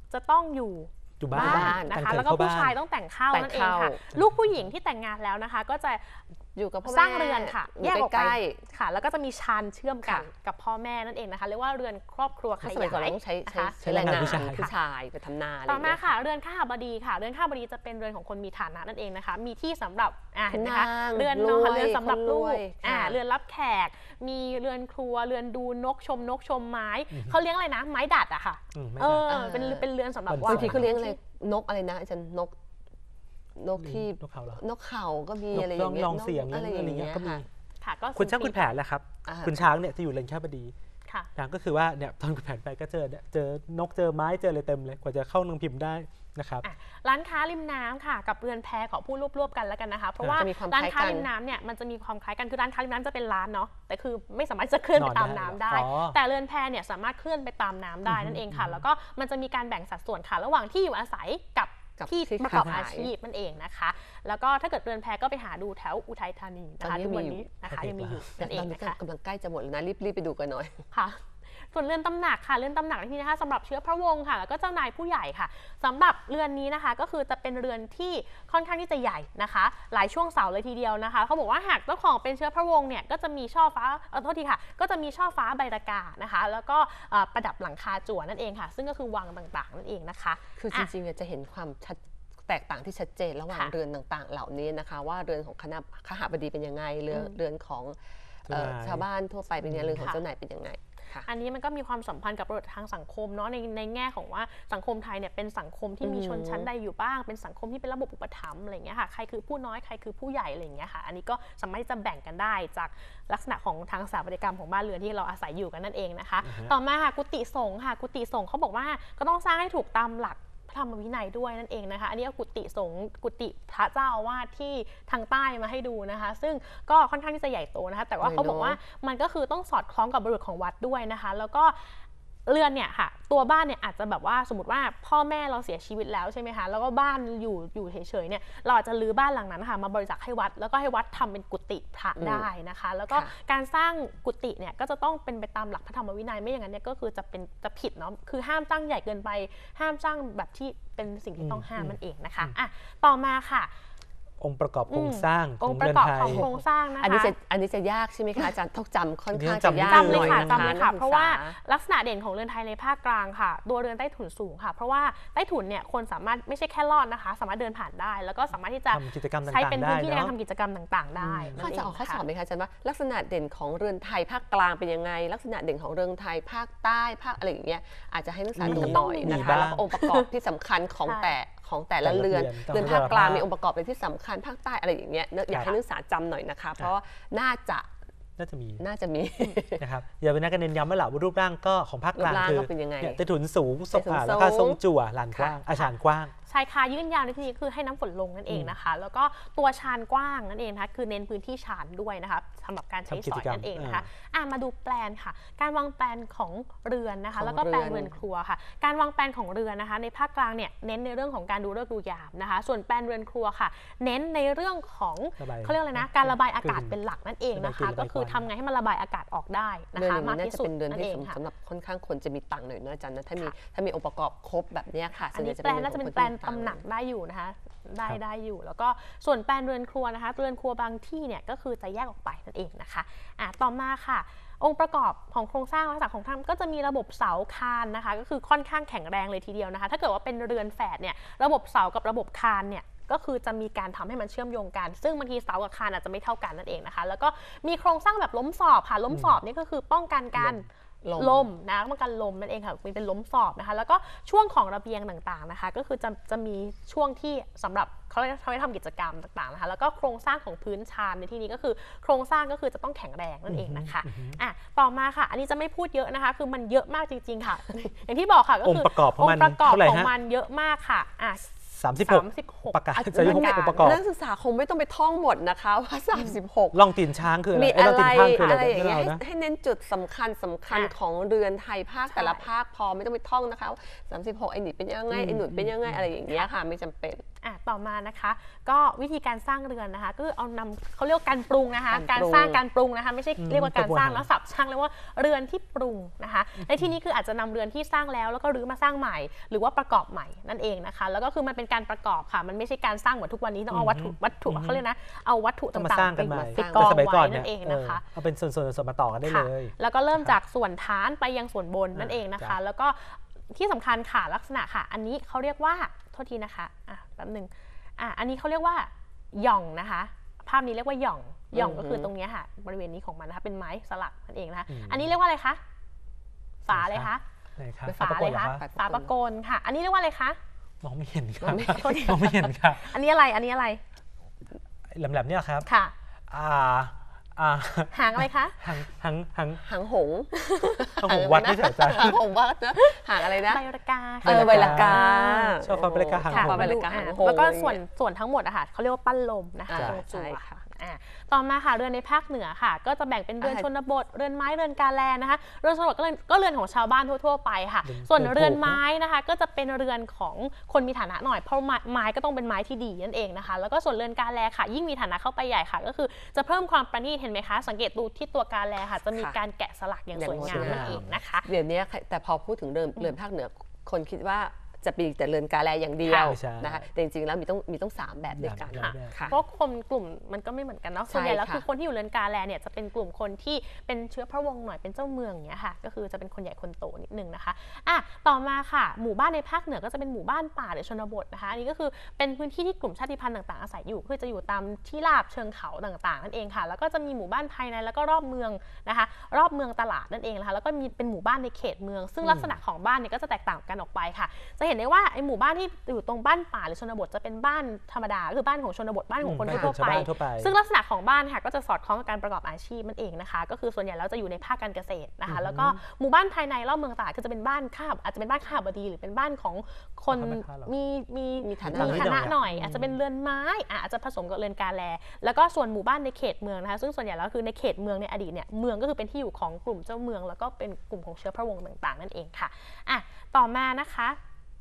จะต้องอยู่อยู่บ้านบ้านนะคะแล้วก็ผู้ชายต้องแต่งเข้านั่นเองค่ะลูกผู้หญิงที่แต่งงานแล้วนะคะก็จะอยู่กับพ่อสร้างเรือนค่ะแยกออกไปค่ะแล้วก็จะมีชานเชื่อมกันกับพ่อแม่นั่นเองนะคะเรียกว่าเรือนครอบครัวขยายสมัยก่อนต้องใช้ใช้แรงงานผู้ชายไปทำนาต่อมาค่ะเรือนข้าบดีค่ะเรือนข้าบดีจะเป็นเรือนของคนมีฐานะนั่นเองนะคะมีที่สำหรับอ่านะคะเรือนนอนเรือนสำหรับลูกอ่าเรือนรับแขกมีเรือนครัวเรือนดูนกชมนกชมไม้เขาเลี้ยงอะไรนะไม้ดัดอะค่ะเออเป็นเป็นเรือนสำหรับว่าบางทีเขาเลี้ยงอะไรนกอะไรนะอาจารย์นกนกที่นกเขาเหรอนกเขาก็มีอะไรอย่างเงี้ยลองเสียงอะไรอย่างเงี้ยก็มีคุณช้างคุณแผนแหละครับคุณช้างเนี่ยจะอยู่เรือนข้าบดีนะก็คือว่าเนี่ยตอนคุณแผนไปก็เจอเนี่ยเจอนกเจอไม้เจออะไรเต็มเลยกว่าจะเข้าหนังพิมพ์ได้นะครับร้านค้าริมน้ำค่ะกับเรือนแพขอพูดรวบๆกันแล้วกันนะคะเพราะว่าร้านค้าริมน้ำเนี่ยมันจะมีความคล้ายกันคือร้านค้าริมน้ำจะเป็นร้านเนาะแต่คือไม่สามารถจะเคลื่อนไปตามน้ำได้แต่เรือนแพเนี่ยสามารถเคลื่อนไปตามน้ำได้นั่นเองค่ะแล้วก็มันจะมีการแบ่งสัดส่วนค่ะระหว่างที่อยู่อาศัยกับที่ประกอบอาชีพนั่นเองนะคะแล้วก็ถ้าเกิดเรือนแพก็ไปหาดูแถวอุทัยธานีนะคะทุกวันนี้นะคะยังมีอยู่นั่นเองนะคะกำลังใกล้จะหมดแล้วนะรีบๆไปดูกันหน่อยค่ะส่วนเรือนตำหนักค่ะเรือนตำหนักที่นะคะสำหรับเชื้อพระวงศ์ค่ะแล้วก็เจ้านายผู้ใหญ่ค่ะสำหรับเรือนนี้นะคะก็คือจะเป็นเรือนที่ค่อนข้างที่จะใหญ่นะคะหลายช่วงเสาเลยทีเดียวนะคะเขาบอกว่าหากเจ้าของเป็นเชื้อพระวงศ์เนี่ยก็จะมีช่อฟ้าเออโทษทีค่ะก็จะมีช่อฟ้าใบระกานะคะแล้วก็ประดับหลังคาจั่วนั่นเองค่ะซึ่งก็คือวังต่างๆนั่นเองนะคะคือจริงๆจะเห็นความชัดแตกต่างที่ชัดเจนระหว่างเรือนต่างๆเหล่านี้นะคะว่าเรือนของคณะขหบดีเป็นยังไงเรือนเรือนของชาวบ้านทั่วไปเป็นยังไงเรือนของเจ้านายเป็นยังไงอันนี้มันก็มีความสัมพันธ์กับบริบททางสังคมเนาะในในแง่ของว่าสังคมไทยเนี่ยเป็นสังคมที่มีชนชั้นใดอยู่บ้างเป็นสังคมที่เป็นระบบอุปถัมภ์อะไรอย่างเงี้ยค่ะใครคือผู้น้อยใครคือผู้ใหญ่อะไรอย่างเงี้ยค่ะอันนี้ก็สามารถจะแบ่งกันได้จากลักษณะของทางสถาปัตยกรรมของบ้านเรือนที่เราอาศัยอยู่กันนั่นเองนะคะต่อมาค่ะกุฏิสงฆ์ค่ะกุฏิสงฆ์เขาบอกว่าก็ต้องสร้างให้ถูกตามหลักพระธรรมวินัยด้วยนั่นเองนะคะอันนี้เอากุฏิสงฆ์กุฏิพระเจ้าอาวาสที่ทางใต้มาให้ดูนะคะซึ่งก็ค่อนข้างที่จะใหญ่โตนะคะแต่ว่าเขาบอกว่ามันก็คือต้องสอดคล้องกับบริบทของวัดด้วยนะคะแล้วก็เรือนเนี่ยค่ะตัวบ้านเนี่ยอาจจะแบบว่าสมมติว่าพ่อแม่เราเสียชีวิตแล้วใช่ไหมคะแล้วก็บ้านอยู่อยู่เฉยๆเนี่ยเราอาจจะรื้อบ้านหลังนั้นค่ะมาบริจาคให้วัดแล้วก็ให้วัดทำเป็นกุฏิพระได้นะคะแล้วก็การสร้างกุฏิเนี่ยก็จะต้องเป็นไปตามหลักพระธรรมวินัยไม่อย่างนั้นเนี่ยก็คือจะเป็นจะผิดเนาะคือห้ามสร้างใหญ่เกินไปห้ามสร้างแบบที่เป็นสิ่งที่ต้องห้ามมันเองนะคะอ่ะต่อมาค่ะองค์ประกอบโครงสร้างองค์ประกอบของโครงสร้างนะคะอันนี้จะอันนี้จะยากใช่ไหมคะอาจารย์ต้องจำค่อนข้างจะยากจำเลยค่ะจำเลยค่ะเพราะว่าลักษณะเด่นของเรือนไทยในภาคกลางค่ะตัวเรือนใต้ถุนสูงค่ะเพราะว่าใต้ถุนเนี่ยคนสามารถไม่ใช่แค่ลอดนะคะสามารถเดินผ่านได้แล้วก็สามารถที่จะใช้เป็นพื้นที่ในการทำกิจกรรมต่างๆได้ข้อจะออกข้อสอบไหมคะอาจารย์ว่าลักษณะเด่นของเรือนไทยภาคกลางเป็นยังไงลักษณะเด่นของเรือนไทยภาคใต้ภาคอะไรอย่างเงี้ยอาจจะให้นักศึกษาดูหน่อยนะคะแล้วก็องค์ประกอบที่สำคัญของแต่ของแต่ละเรือนเรือนภาคกลางมีองค์ประกอบอะไรที่สำคัญภาคใต้อะไรอย่างเงี้ยอยากให้นักศึกษาจำหน่อยนะคะเพราะน่าจะน่าจะมีน่าจะมีนะครับอย่าเป็นนักการเน้นย้ำว่าหล่ารูปร่างก็ของภาคกลางคือเนี่ยใต้ถุนสูงศกแล้วก็ทรงจั่วลานกว้างอาชานกว้างชายคายื่นยาวในที่นี้คือให้น้ำฝนลงนั่นเองนะคะแล้วก็ตัวชานกว้างนั่นเองนะคะคือเน้นพื้นที่ชานด้วยนะคะสำหรับการใช้สอยนั่นเองนะคะอ่ะมาดูแปลนค่ะการวางแปลนของเรือนนะคะแล้วก็แปลนเรือนครัวค่ะการวางแปลนของเรือนนะคะในภาคกลางเนี่ยเน้นในเรื่องของการดูฤกษ์ดูยามนะคะส่วนแปลนเรือนครัวค่ะเน้นในเรื่องของเขาเรียกอะไรนะการระบายอากาศเป็นหลักนั่นเองนะคะก็คือทำไงให้มันระบายอากาศออกได้นะคะมากที่สุดนั่นเองค่ะสำหรับค่อนข้างคนจะมีตังค์หน่อยนะอาจารย์นะถ้ามีถ้ามีองค์ประกอบครบแบบนี้ค่ะอันนี้แปลนน่าจะเป็นแปลนตำหนักได้อยู่นะคะได้ได้อยู่แล้วก็ส่วนแปลนเรือนครัวนะคะเรือนครัวบางที่เนี่ยก็คือจะแยกออกไปนั่นเองนะคะอ่ะต่อมาค่ะองค์ประกอบของโครงสร้างลักษณะของท่านก็จะมีระบบเสาคานนะคะก็คือค่อนข้างแข็งแรงเลยทีเดียวนะคะถ้าเกิดว่าเป็นเรือนแฝดเนี่ยระบบเสากับระบบคานเนี่ยก็คือจะมีการทำให้มันเชื่อมโยงกันซึ่งบางทีเสากับคานอาจจะไม่เท่ากันนั่นเองนะคะแล้วก็มีโครงสร้างแบบล้มสอบค่ะล้มสอบนี่ก็คือป้องกันการลมนะป้องกันลมนั่นเองค่ะมีเป็นล้มสอบนะคะแล้วก็ช่วงของระเบียงต่างๆนะคะก็คือจะจะมีช่วงที่สำหรับเขาเขาให้ทำกิจกรรมต่างๆนะคะแล้วก็โครงสร้างของพื้นชานในที่นี้ก็คือโครงสร้างก็คือจะต้องแข็งแรงนั่นเองนะคะอ่ะต่อมาค่ะอันนี้จะไม่พูดเยอะนะคะคือมันเยอะมากจริงๆค่ะอย่างที่บอกค่ะก็คือองค์ประกอบของมันเยอะมากค่ะอ่ะสามสิบหกประกาศจะยุบองค์ประกอบนักศึกษาคงไม่ต้องไปท่องหมดนะคะว่าสามสิบหกลองตีนช้างคืออะไรมีอะไรอะไรอย่างเงี้ยให้เน้นจุดสำคัญสำคัญของเรือนไทยภาคแต่ละภาคพอไม่ต้องไปท่องนะคะสามสิบหกไอ้หนิเป็นยังไงไอ้หนุนเป็นยังไงอะไรอย่างเงี้ยค่ะไม่จำเป็นอ่ะต่อมานะคะก็วิธีการสร้างเรือนนะคะก็คือเอานำเขาเรียกการปรุงนะคะการสร้างการปรุงนะคะไม่ใช่เรียกว่าการสร้างแล้วสับช่างเรียกว่าเรือนที่ปรุงนะคะในที่นี้คืออาจจะนำเรือนที่สร้างแล้วแล้วก็รื้อมาสร้างใหม่หรือว่าประกอบใหม่นั่นเองนะคะแล้วก็คือมันเป็นการประกอบค่ะมันไม่ใช่การสร้างเหมือนทุกวันนี้ต้องเอาวัตถุวัตถุเขาเรียกนะเอาวัตถุต่างๆไปไปกองไว้นั่นเองนะคะเอาเป็นส่วนๆส่วนมาต่อกันได้เลยแล้วก็เริ่มจากส่วนฐานไปยังส่วนบนนั่นเองนะคะแล้วก็ที่สำคัญค่ะลักษณะค่ะอันนี้เขาเรียกว่าโทษทีนะคะอ่ะแป๊บนึงอ่ะอันนี้เขาเรียกว่าหย่องนะคะภาพนี้เรียกว่าหย่องหย่องก็คือตรงนี้ค่ะบริเวณนี้ของมันนะคะเป็นไม้สลักนั่นเองนะคะอันนี้เรียกว่าอะไรคะฝาเลยคะฝาเลยคะฝาประโกนค่ะอันนี้เรียกว่าอะไรคะมองไม่เห็นค่ะมองไม่เห็นค่ะอันนี้อะไรอันนี้อะไรแหลมๆเนี่ยครับค่ะอ่าหางอะไรคะหางหางหางหางหงหางหงวัดไม่ใช่จ้ะหางหงวัดนะหางอะไรนะใบรากาเออใบรากาชอบฟังใบรากาหางหงใบรากาหางหงแล้วก็ส่วนส่วนทั้งหมดอะค่ะเขาเรียกว่าปั้นลมนะคะตรงตัวค่ะต่อมาค่ะเรือนในภาคเหนือค่ะก็จะแบ่งเป็นเรือนชนบทเรือนไม้เรือนกาแลนะคะเรือนชนบทก็เรือนก็เรือนของชาวบ้านทั่วๆไปค่ะส่วนเรือนไม้นะคะก็จะเป็นเรือนของคนมีฐานะหน่อยเพราะไม้ก็ต้องเป็นไม้ที่ดีนั่นเองนะคะแล้วก็ส่วนเรือนกาแลค่ะยิ่งมีฐานะเข้าไปใหญ่ค่ะก็คือจะเพิ่มความประณีตเห็นไหมคะสังเกตดูที่ตัวกาแลค่ะจะมีการแกะสลักอย่างสวยงามนั่นเองนะคะเดี๋ยวนี้แต่พอพูดถึงเรือนเรือนภาคเหนือคนคิดว่าจะมีแต่เรือนกาแลอย่างเดียวนะคะแต่จริงๆแล้วมีต้องมีต้องสามแบบด้วยกันเพราะคนกลุ่มมันก็ไม่เหมือนกันเนาะส่วนใหญ่แล้วคือคนที่อยู่เรือนกาแลเนี่ยจะเป็นกลุ่มคนที่เป็นเชื้อพระวงศ์หน่อยเป็นเจ้าเมืองอย่างเงี้ยค่ะก็คือจะเป็นคนใหญ่คนโตนิดนึงนะคะอ่ะต่อมาค่ะหมู่บ้านในภาคเหนือก็จะเป็นหมู่บ้านป่าหรือชนบทนะคะอันนี้ก็คือเป็นพื้นที่ที่กลุ่มชาติพันธุ์ต่างๆอาศัยอยู่คือจะอยู่ตามที่ราบเชิงเขาต่างๆนั่นเองค่ะแล้วก็จะมีหมู่บ้านภายในแล้วก็รอบเมืองนะคะรอบเมืองตลาดนั่นเองนะคะแล้วก็มีเป็นหมู่บ้านในเขตเมืองซึ่งลักษณะของบ้านเนี่ยก็จะแตกต่างกันออกไปค่ะจะเห็นได้ว่าไอหมู่บ้านที่อยู่ตรงบ้านป่าหรือชนบทจะเป็นบ้านธรรมดาคือบ้านของชนบทบ้านของคนทั่วไปซึ่งลักษณะของบ้านค่ะก็จะสอดคล้องกับการประกอบอาชีพนั่นเองนะคะก็คือส่วนใหญ่แล้วจะอยู่ในภาคการเกษตรนะคะแล้วก็หมู่บ้านภายในรอบเมืองตลาดก็จะเป็นบ้านข้าอาจจะเป็นบ้านข้าบดีหรือเป็นบ้านของคนมีมีมีฐานะหน่อยอาจจะเป็นเรือนไม้อาจจะผสมกับเรือนกาแลแล้วก็ส่วนหมู่บ้านในเขตเมืองนะคะซึ่งส่วนใหญ่แล้วคือในเขตเมืองในอดีตเนี่ยเมืองก็คือเป็นที่อยู่ของกลุ่มเจ้าเมืองแล้วก็เป็นกลุ่มของเชื้อพระวงศ์ต่างๆนั่นเองค่ะอ่ะต่อมานะคะ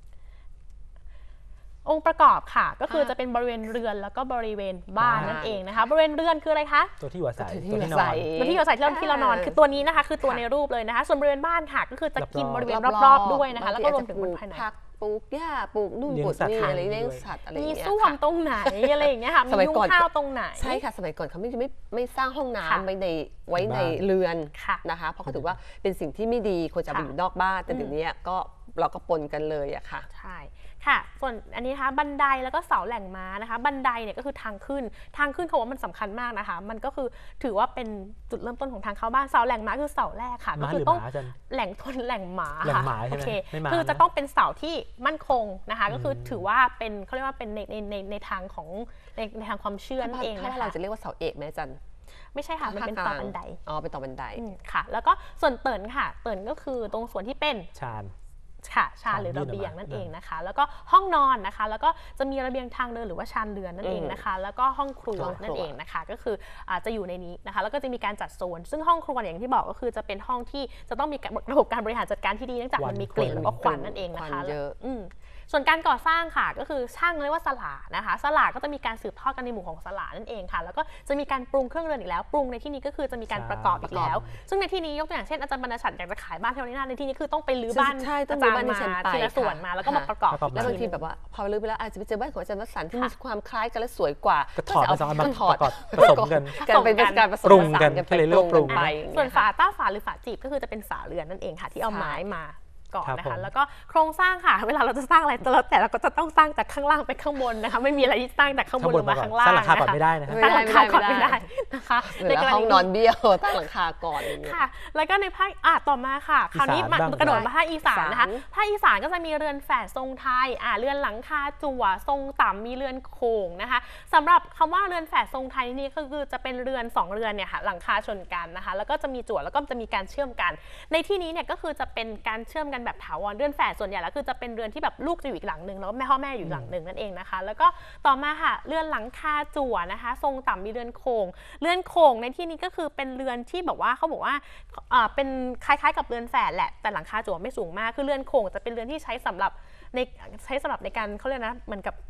องค์ประกอบค่ะก็คือจะเป็นบริเวณเรือนแล้วก็บริเวณบ้านนั่นเองนะคะบริเวณเรือนคืออะไรคะตัวที่อยู่อาศัยตัวที่นอนตัวที่อยู่อาศัยที่เรานอนคือตัวนี้นะคะคือตัวในรูปเลยนะคะส่วนบริเวณบ้านค่ะก็คือจะกินบริเวณรอบๆด้วยนะคะแล้วก็รวมถึงบนภายในปลูกหญ้าปลูกนู่นปลูกนี่อะไรเลี้ยงสัตว์อะไรอย่างเงี้ยมีส้วมตรงไหนอะไรอย่างเงี้ยค่ะมียุ้งข้าวตรงไหนใช่ค่ะสมัยก่อนเขาไม่ไม่ไม่สร้างห้องน้ำไว้ในไว้ในเรือนนะคะเพราะเขาถือว่าเป็นสิ่งที่ไม่ดีควรจะไปอยู่นอกบ้านแต่เดี๋ยวนี้ก็เราก็ปนกันเลยอะค่ะใช่ค่ะส่วนอันนี้นะคะบันไดแล้วก็เสาแหล่งม้านะคะบันไดเนี่ยก็คือทางขึ้นทางขึ้นเขาว่ามันสำคัญมากนะคะมันก็คือถือว่าเป็นจุดเริ่มต้นของทางเข้าบ้านเสาแหล่งม้าคือเสาแรกค่ะก็คือต้องแหล่งทนแหล่งม้าค่ะโอเคคือจะต้องเป็นเสาที่มั่นคงนะคะก็คือถือว่าเป็นเขาเรียกว่าเป็นในในในในทางของในในทางความเชื่อนั่นเองนะคะเราจะเรียกว่าเสาเอกไหมจันไม่ใช่ค่ะมันเป็นต่อบันไดอ๋อเป็นต่อบันไดค่ะแล้วก็ส่วนเติ่นค่ะเติ่นก็คือตรงส่วนที่เป็นชานค่ะชานหรือระเบียงนั่นเองนะคะแล้วก็ห้องนอนนะคะแล้วก็จะมีระเบียงทางเดินหรือว่าชานเรือนนั่นเองนะคะแล้วก็ห้องครัวนั่นเองนะคะก็คืออาจจะอยู่ในนี้นะคะแล้วก็จะมีการจัดโซนซึ่งห้องครัวอย่างที่บอกก็คือจะเป็นห้องที่จะต้องมีระบบการบริหารจัดการที่ดีเนื่องจากมันมีกลิ่นแล้วก็ควันนั่นเองนะคะส่วนการก่อสร้างค่ะก็คือช่างเรียกว่าสลานะคะสลาก็จะมีการสืบทอดกันในหมู่ของสลานั่นเองค่ะแล้วก็จะมีการปรุงเครื่องเรือนอีกแล้วปรุงในที่นี้ก็คือจะมีการประกอบอีกแล้วซึ่งในที่นี้ยกตัวอย่างเช่นอาจารย์บรรณชัดอยากจะขายบ้านเทวนินาในที่นี้คือต้องไปรื้อบ้านอาจารย์มาทีละส่วนมาแล้วก็มาประกอบแล้วบางทีแบบว่าพอรื้อไปแล้วอาจจะไปเจอบ้านของอาจารย์วสันต์ที่มีความคล้ายกันและสวยกว่าก็ถอดมาสองอันมาถอดผสมกันการเป็นการผสมปรุงกันไปเรื่อยๆปรุงไปส่วนฝาต้าฝาหรือฝาจีบก็คือจะเป็นฝาเรือนนั่นเองค่ะที่เอาไม้มาก่อนนะคะแล้วก็โครงสร้างค่ะเวลาเราจะสร้างอะไรแล้วแต่เราก็จะต้องสร้างจากข้างล่างไปข้างบนนะคะไม่มีอะไรที่สร้างจากข้างบนลงมาข้างล่างสร้างหลังคาก่อนไม่ได้นะสร้างหลังคาก่อนไม่ได้นะคะในห้องนอนเบี้ยวตั้งหลังคาก่อนค่ะแล้วก็ในภาคอ่ะต่อมาค่ะคราวนี้มากระโดดมาภาคอีสานนะคะภาคอีสานก็จะมีเรือนแฝดทรงไทยอ่ะเรือนหลังคาจั่วทรงต่ำมีเรือนโค้งนะคะสำหรับคำว่าเรือนแฝดทรงไทยนี่ก็คือจะเป็นเรือนสองเรือนเนี่ยค่ะหลังคาชนกันนะคะแล้วก็จะมีจั่วแล้วก็จะมีการเชื่อมกันในที่นี้เนี่ยก็คือจะเป็นการเชื่อมกันแบบถาวรเรือนแฝดส่วนใหญ่แล้วคือจะเป็นเรือนที่แบบลูกจะอยู่อีกหลังหนึ่งแล้วแม่พ่อแม่อยู่หลังหนึ่งนั่นเองนะคะแล้วก็ต่อมาค่ะเรือนหลังคาจั่วนะคะทรงต่ำมีเรือนโค้งเรือนโค้งในที่นี้ก็คือเป็นเรือนที่แบบว่าเขาบอกว่าเป็นคล้ายๆกับเรือนแฝดแหละแต่หลังคาจั่วไม่สูงมากคือเรือนโค้งจะเป็นเรือนที่ใช้สำหรับในใช้สำหรับในการเขาเรียกนะเหมือนกับ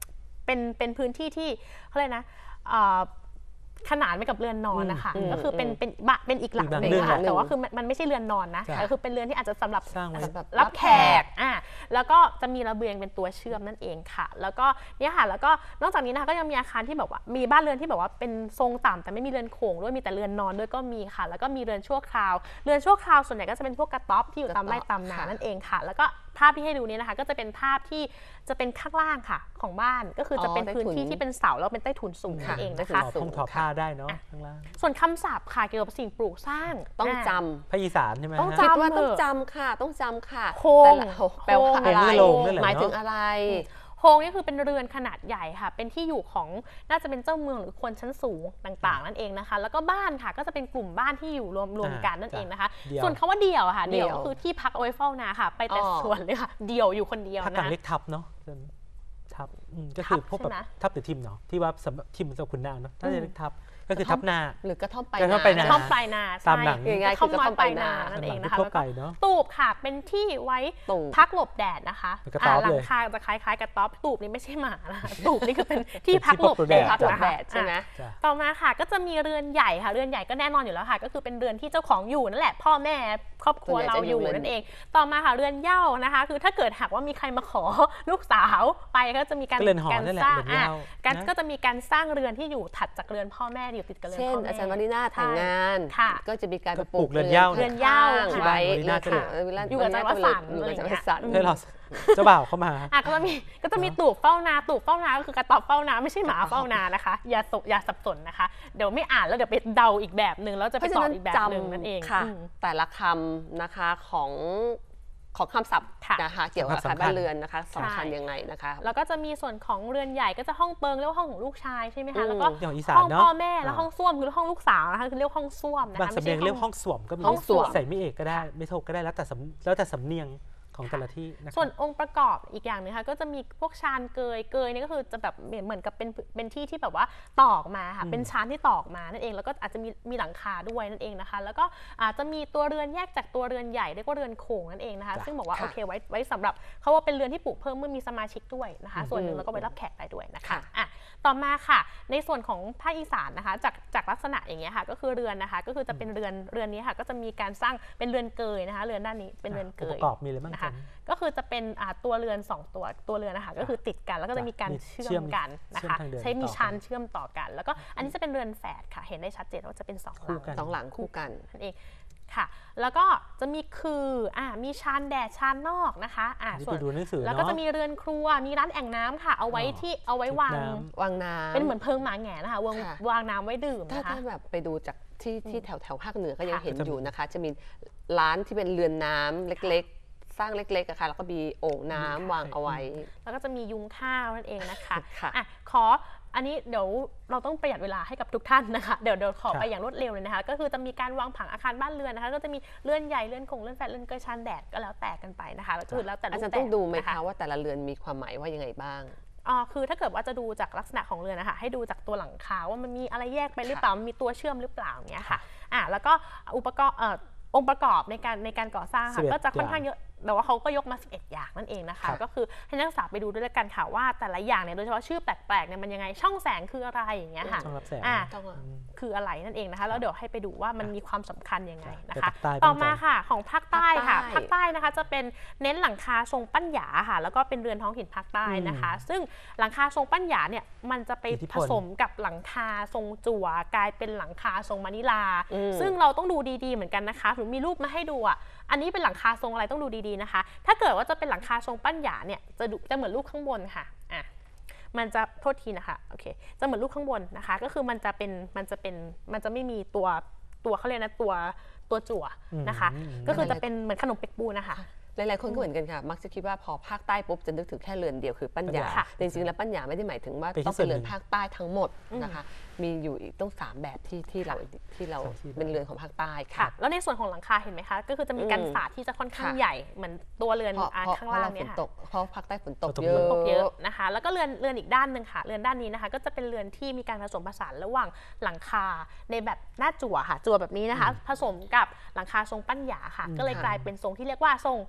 เป็นเป็นพื้นที่ที่เขาเรียกนะขนานไปกับเรือนนอนนะคะก็คือเป็นเป็นเป็นอีกหลังหนึ่งค่ะแต่ว่าคือมันไม่ใช่เรือนนอนนะแต่คือเป็นเรือนที่อาจจะสำหรับรับแขกอ่าแล้วก็จะมีระเบียงเป็นตัวเชื่อมนั่นเองค่ะแล้วก็เนี่ยค่ะแล้วก็นอกจากนี้นะคะก็ยังมีอาคารที่แบบว่ามีบ้านเรือนที่แบบว่าเป็นทรงต่ำแต่ไม่มีเรือนโขงด้วยมีแต่เรือนนอนด้วยก็มีค่ะแล้วก็มีเรือนชั่วคราวเรือนชั่วคราวส่วนใหญ่ก็จะเป็นพวกกระต๊อบที่อยู่ตามไร่ตามนานั่นเองค่ะแล้วก็ภาพที่ให้ดูนี้นะคะก็จะเป็นภาพที่จะเป็นข้างล่างค่ะของบ้านก็คือจะเป็นพื้นที่ที่เป็นเสาแล้วเป็นใต้ถุนสูงนั่นเองนะคะห้องถอผ้าได้เนาะข้างล่างส่วนคำศัพท์ค่ะเกี่ยวกับสิ่งปลูกสร้างต้องจำภาคอีสานใช่ไหมต้องจำว่าต้องจำค่ะต้องจำค่ะโฮงแปลว่าอะไรหมายถึงอะไรโฮงนี่คือเป็นเรือนขนาดใหญ่ค่ะเป็นที่อยู่ของน่าจะเป็นเจ้าเมืองหรือคนชั้นสูงต่างๆนั่นเองนะคะแล้วก็บ้านค่ะก็จะเป็นกลุ่มบ้านที่อยู่รวมรวมกันนั่นเองนะคะส่วนคำว่าเดี่ยวค่ะเดี่ยวคือที่พักเอาไว้เฝ้านาค่ะไปแต่ส่วนเลยค่ะเดี่ยวอยู่คนเดียวนะภาคกลางเรียกทับเนาะทับก็คือพวกแบบทับหรือทิมเนาะที่ว่าทิมสำหรับคุณนางเนาะถ้าจะเรียกทับก็คือทับนาหรือกระท่อมไปนากระท่อมไปนาตามหนังง่ายๆคือกระท่อมไปนานั่นเองนะคะแล้วก็ตูบค่ะเป็นที่ไว้พักหลบแดดนะคะหลังคาจะคล้ายๆกระต๊อบตูบนี่ไม่ใช่หมานะคะตูบนี่คือเป็นที่พักหลบแดดใช่ไหมต่อมาค่ะก็จะมีเรือนใหญ่ค่ะเรือนใหญ่ก็แน่นอนอยู่แล้วค่ะก็คือเป็นเรือนที่เจ้าของอยู่นั่นแหละพ่อแม่ครอบครัวเราอยู่นั่นเองต่อมาค่ะเรือนเหย้านะคะคือถ้าเกิดหากว่ามีใครมาขอลูกสาวไปก็จะมีการการสร้างการก็จะมีการสร้างเรือนที่อยู่ถัดจากเรือนพ่อแม่อยู่ติดกับเรือนพ่อแม่อาจารย์วรินาแต่งงานก็จะมีการปลูกเรือนเหย้าเรือนเหย้าไว้อยู่กับอาจารย์วสันต์อยู่กับอาจารย์วสันต์เพื่อเราเจ้าบ่าวเข้ามาอ่ะก็จะมีก็จะมีตูบเฝ้านาตูบเฝ้านาก็คือกระต๊อบเฝ้านาไม่ใช่หมาเฝ้านานะคะอย่าสอย่าสับสนนะคะเดี๋ยวไม่อ่านแล้วเดี๋ยวไปเดาอีกแบบหนึ่งแล้วจะไปตอบอีกแบบหนึ่งนั่นเองค่ะแต่ละคำนะคะของของคำศัพท์นะคะเกี่ยวกับอาคารบ้านเรือนนะคะสำคัญยังไงนะคะแล้วก็จะมีส่วนของเรือนใหญ่ก็จะห้องเปิงเรียกว่าห้องของลูกชายใช่ไหมคะแล้วก็ห้องพ่อแม่แล้วห้องส้วมคือห้องลูกสาวนะคะคือเรียกห้องส้วมนะคะบางสำเนียงเรียกห้องส้วมก็มีใส่ไม่เอกก็ได้ไม่โทก็ได้แล้วแต่แล้วแต่สำเนียงของแต่ละที่ส่วนองค์ประกอบอีกอย่างนึงค่ะก็จะมีพวกชานเกยเกยนี่ก็คือจะแบบเหมือนกับเป็นเป็นที่ที่แบบว่าตอกมาค่ะเป็นชานที่ตอกมานั่นเองแล้วก็อาจจะมีมีหลังคาด้วยนั่นเองนะคะแล้วก็อาจจะมีตัวเรือนแยกจากตัวเรือนใหญ่เรียกว่าเรือนโขงนั่นเองนะคะซึ่งบอกว่าโอเคไว้ไว้สำหรับเขาว่าเป็นเรือนที่ปลูกเพิ่มเมื่อมีสมาชิกด้วยนะคะส่วนหนึ่งแล้วก็ไว้รับแขกได้ด้วยนะคะอ่ะต่อมาค่ะในส่วนของภาคอีสานนะคะจากจากลักษณะอย่างเงี้ยค่ะก็คือเรือนนะคะก็คือจะเป็นเรือนเรือนนี้ค่ะก็จะมีการสร้างเป็นเรือนเกยนะคะเรือนด้านนี้เป็นเรือนเกยประกอบมีอะไรบ้างนะคะก็คือจะเป็นตัวเรือนสองตัวตัวเรือนนะคะก็คือติดกันแล้วก็จะมีการเชื่อมกันนะคะใช้มีชั้นเชื่อมต่อกันแล้วก็อันนี้จะเป็นเรือนแฝดค่ะเห็นได้ชัดเจนว่าจะเป็นสองหลังสองหลังคู่กันนั่นเองค่ะแล้วก็จะมีคืออ่ามีชานแดดชานนอกนะคะอ่าส่วนแล้วก็จะมีเรือนครัวมีร้านแอ่งน้ำค่ะเอาไว้ที่เอาไว้วางวางน้ำเป็นเหมือนเพิงหมาแง่นะคะวางวางน้ำไว้ดื่มนะคะถ้าแบบไปดูจากที่ที่แถวแถวภาคเหนือก็ยังเห็นอยู่นะคะจะมีร้านที่เป็นเรือนน้ำเล็กๆสร้างเล็กๆอะค่ะแล้วก็มีโอ่งน้ำวางเอาไว้แล้วก็จะมียุ้งข้าวนั่นเองนะคะอ่ะขออันนี้เดี๋ยวเราต้องประหยัดเวลาให้กับทุกท่านนะคะเดี๋ยวเดี๋ยวขอไปอย่างรวดเร็วเลยนะคะก็คือจะมีการวางผังอาคารบ้านเรือนนะคะก็จะมีเรือนใหญ่เรือนคงเรือนแฝดเรือนเกยชานแดดก็แล้วแต่กันไปนะคะแล้วคือแล้วแต่อาจารย์ต้องดูไหมคะว่าแต่ละเรือนมีความหมายว่ายังไงบ้างอ๋อคือถ้าเกิดว่าจะดูจากลักษณะของเรือนนะคะให้ดูจากตัวหลังคาว่ามันมีอะไรแยกไปหรือเปล่ามันมีตัวเชื่อมหรือเปล่าอย่างเงี้ยค่ะอ่ะแล้วก็อุปกรณ์เอ่อองค์ประกอบในการในการก่อสร้างค่ะก็จะค่อนข้างเยอะแต่ว่าเขาก็ยกมาสิบเอ็ดอย่างนั่นเองนะคะก็คือให้นักศึกษาไปดูด้วยกันค่ะว่าแต่ละอย่างเนี่ยโดยเฉพาะชื่อแปลกๆเนี่ยมันยังไงช่องแสงคืออะไรอย่างเงี้ยค่ะอ่าคืออะไรนั่นเองนะคะแล้วเดี๋ยวให้ไปดูว่ามันมีความสำคัญยังไงนะคะต่อมาค่ะของภาคใต้ค่ะภาคใต้นะคะจะเป็นเน้นหลังคาทรงปั้นหยาค่ะแล้วก็เป็นเรือนท้องถิ่นภาคใต้นะคะซึ่งหลังคาทรงปั้นหยาเนี่ยมันจะไปผสมกับหลังคาทรงจั่วกลายเป็นหลังคาทรงมะนิลาซึ่งเราต้องดูดีๆเหมือนกันนะคะหรือมีรูปมาให้ดูอ่ะอันนี้เป็นหลังคาทรงอะไรต้องดูดีๆนะคะถ้าเกิดว่าจะเป็นหลังคาทรงปั้นหยาเนี่ยจะจะเหมือนรูปข้างบนค่ะอ่ะมันจะโทษทีนะคะโอเคจะเหมือนรูปข้างบนนะคะก็คือมันจะเป็นมันจะเป็นมันจะไม่มีตัวตัวเขาเรียกนะตัวตัวจั่วนะคะก็คือจะเป็นเหมือนขนมเปี๊ยกปูนะคะหลายๆคนก็เหมือนกันค่ะมักจะคิดว่าพอภาคใต้ปุ๊บจะนึกถึงแค่เรือนเดียวคือปั้นหยาแต่จริงๆแล้วปั้นหยาไม่ได้หมายถึงว่าต้องเป็นเรือนภาคใต้ทั้งหมดนะคะมีอยู่อีกต้องสามแบบที่ที่เราที่เราเป็นเรือนของภาคใต้ค่ะแล้วในส่วนของหลังคาเห็นไหมคะก็คือจะมีการสาดที่จะค่อนข้างใหญ่เหมือนตัวเรือนข้างล่างเนี่ยค่ะเพราะภาคใต้ฝนตกเยอะเยอะนะคะแล้วก็เรือนเรือนอีกด้านหนึ่งค่ะเรือนด้านนี้นะคะก็จะเป็นเรือนที่มีการผสมผสานระหว่างหลังคาในแบบหน้าจั่วค่ะจั่วแบบนี้นะคะผสมกับหลังคาทรงปั้นหยาค่ะก็เลยกลายเป็นทรงที่เรียกว่าทรง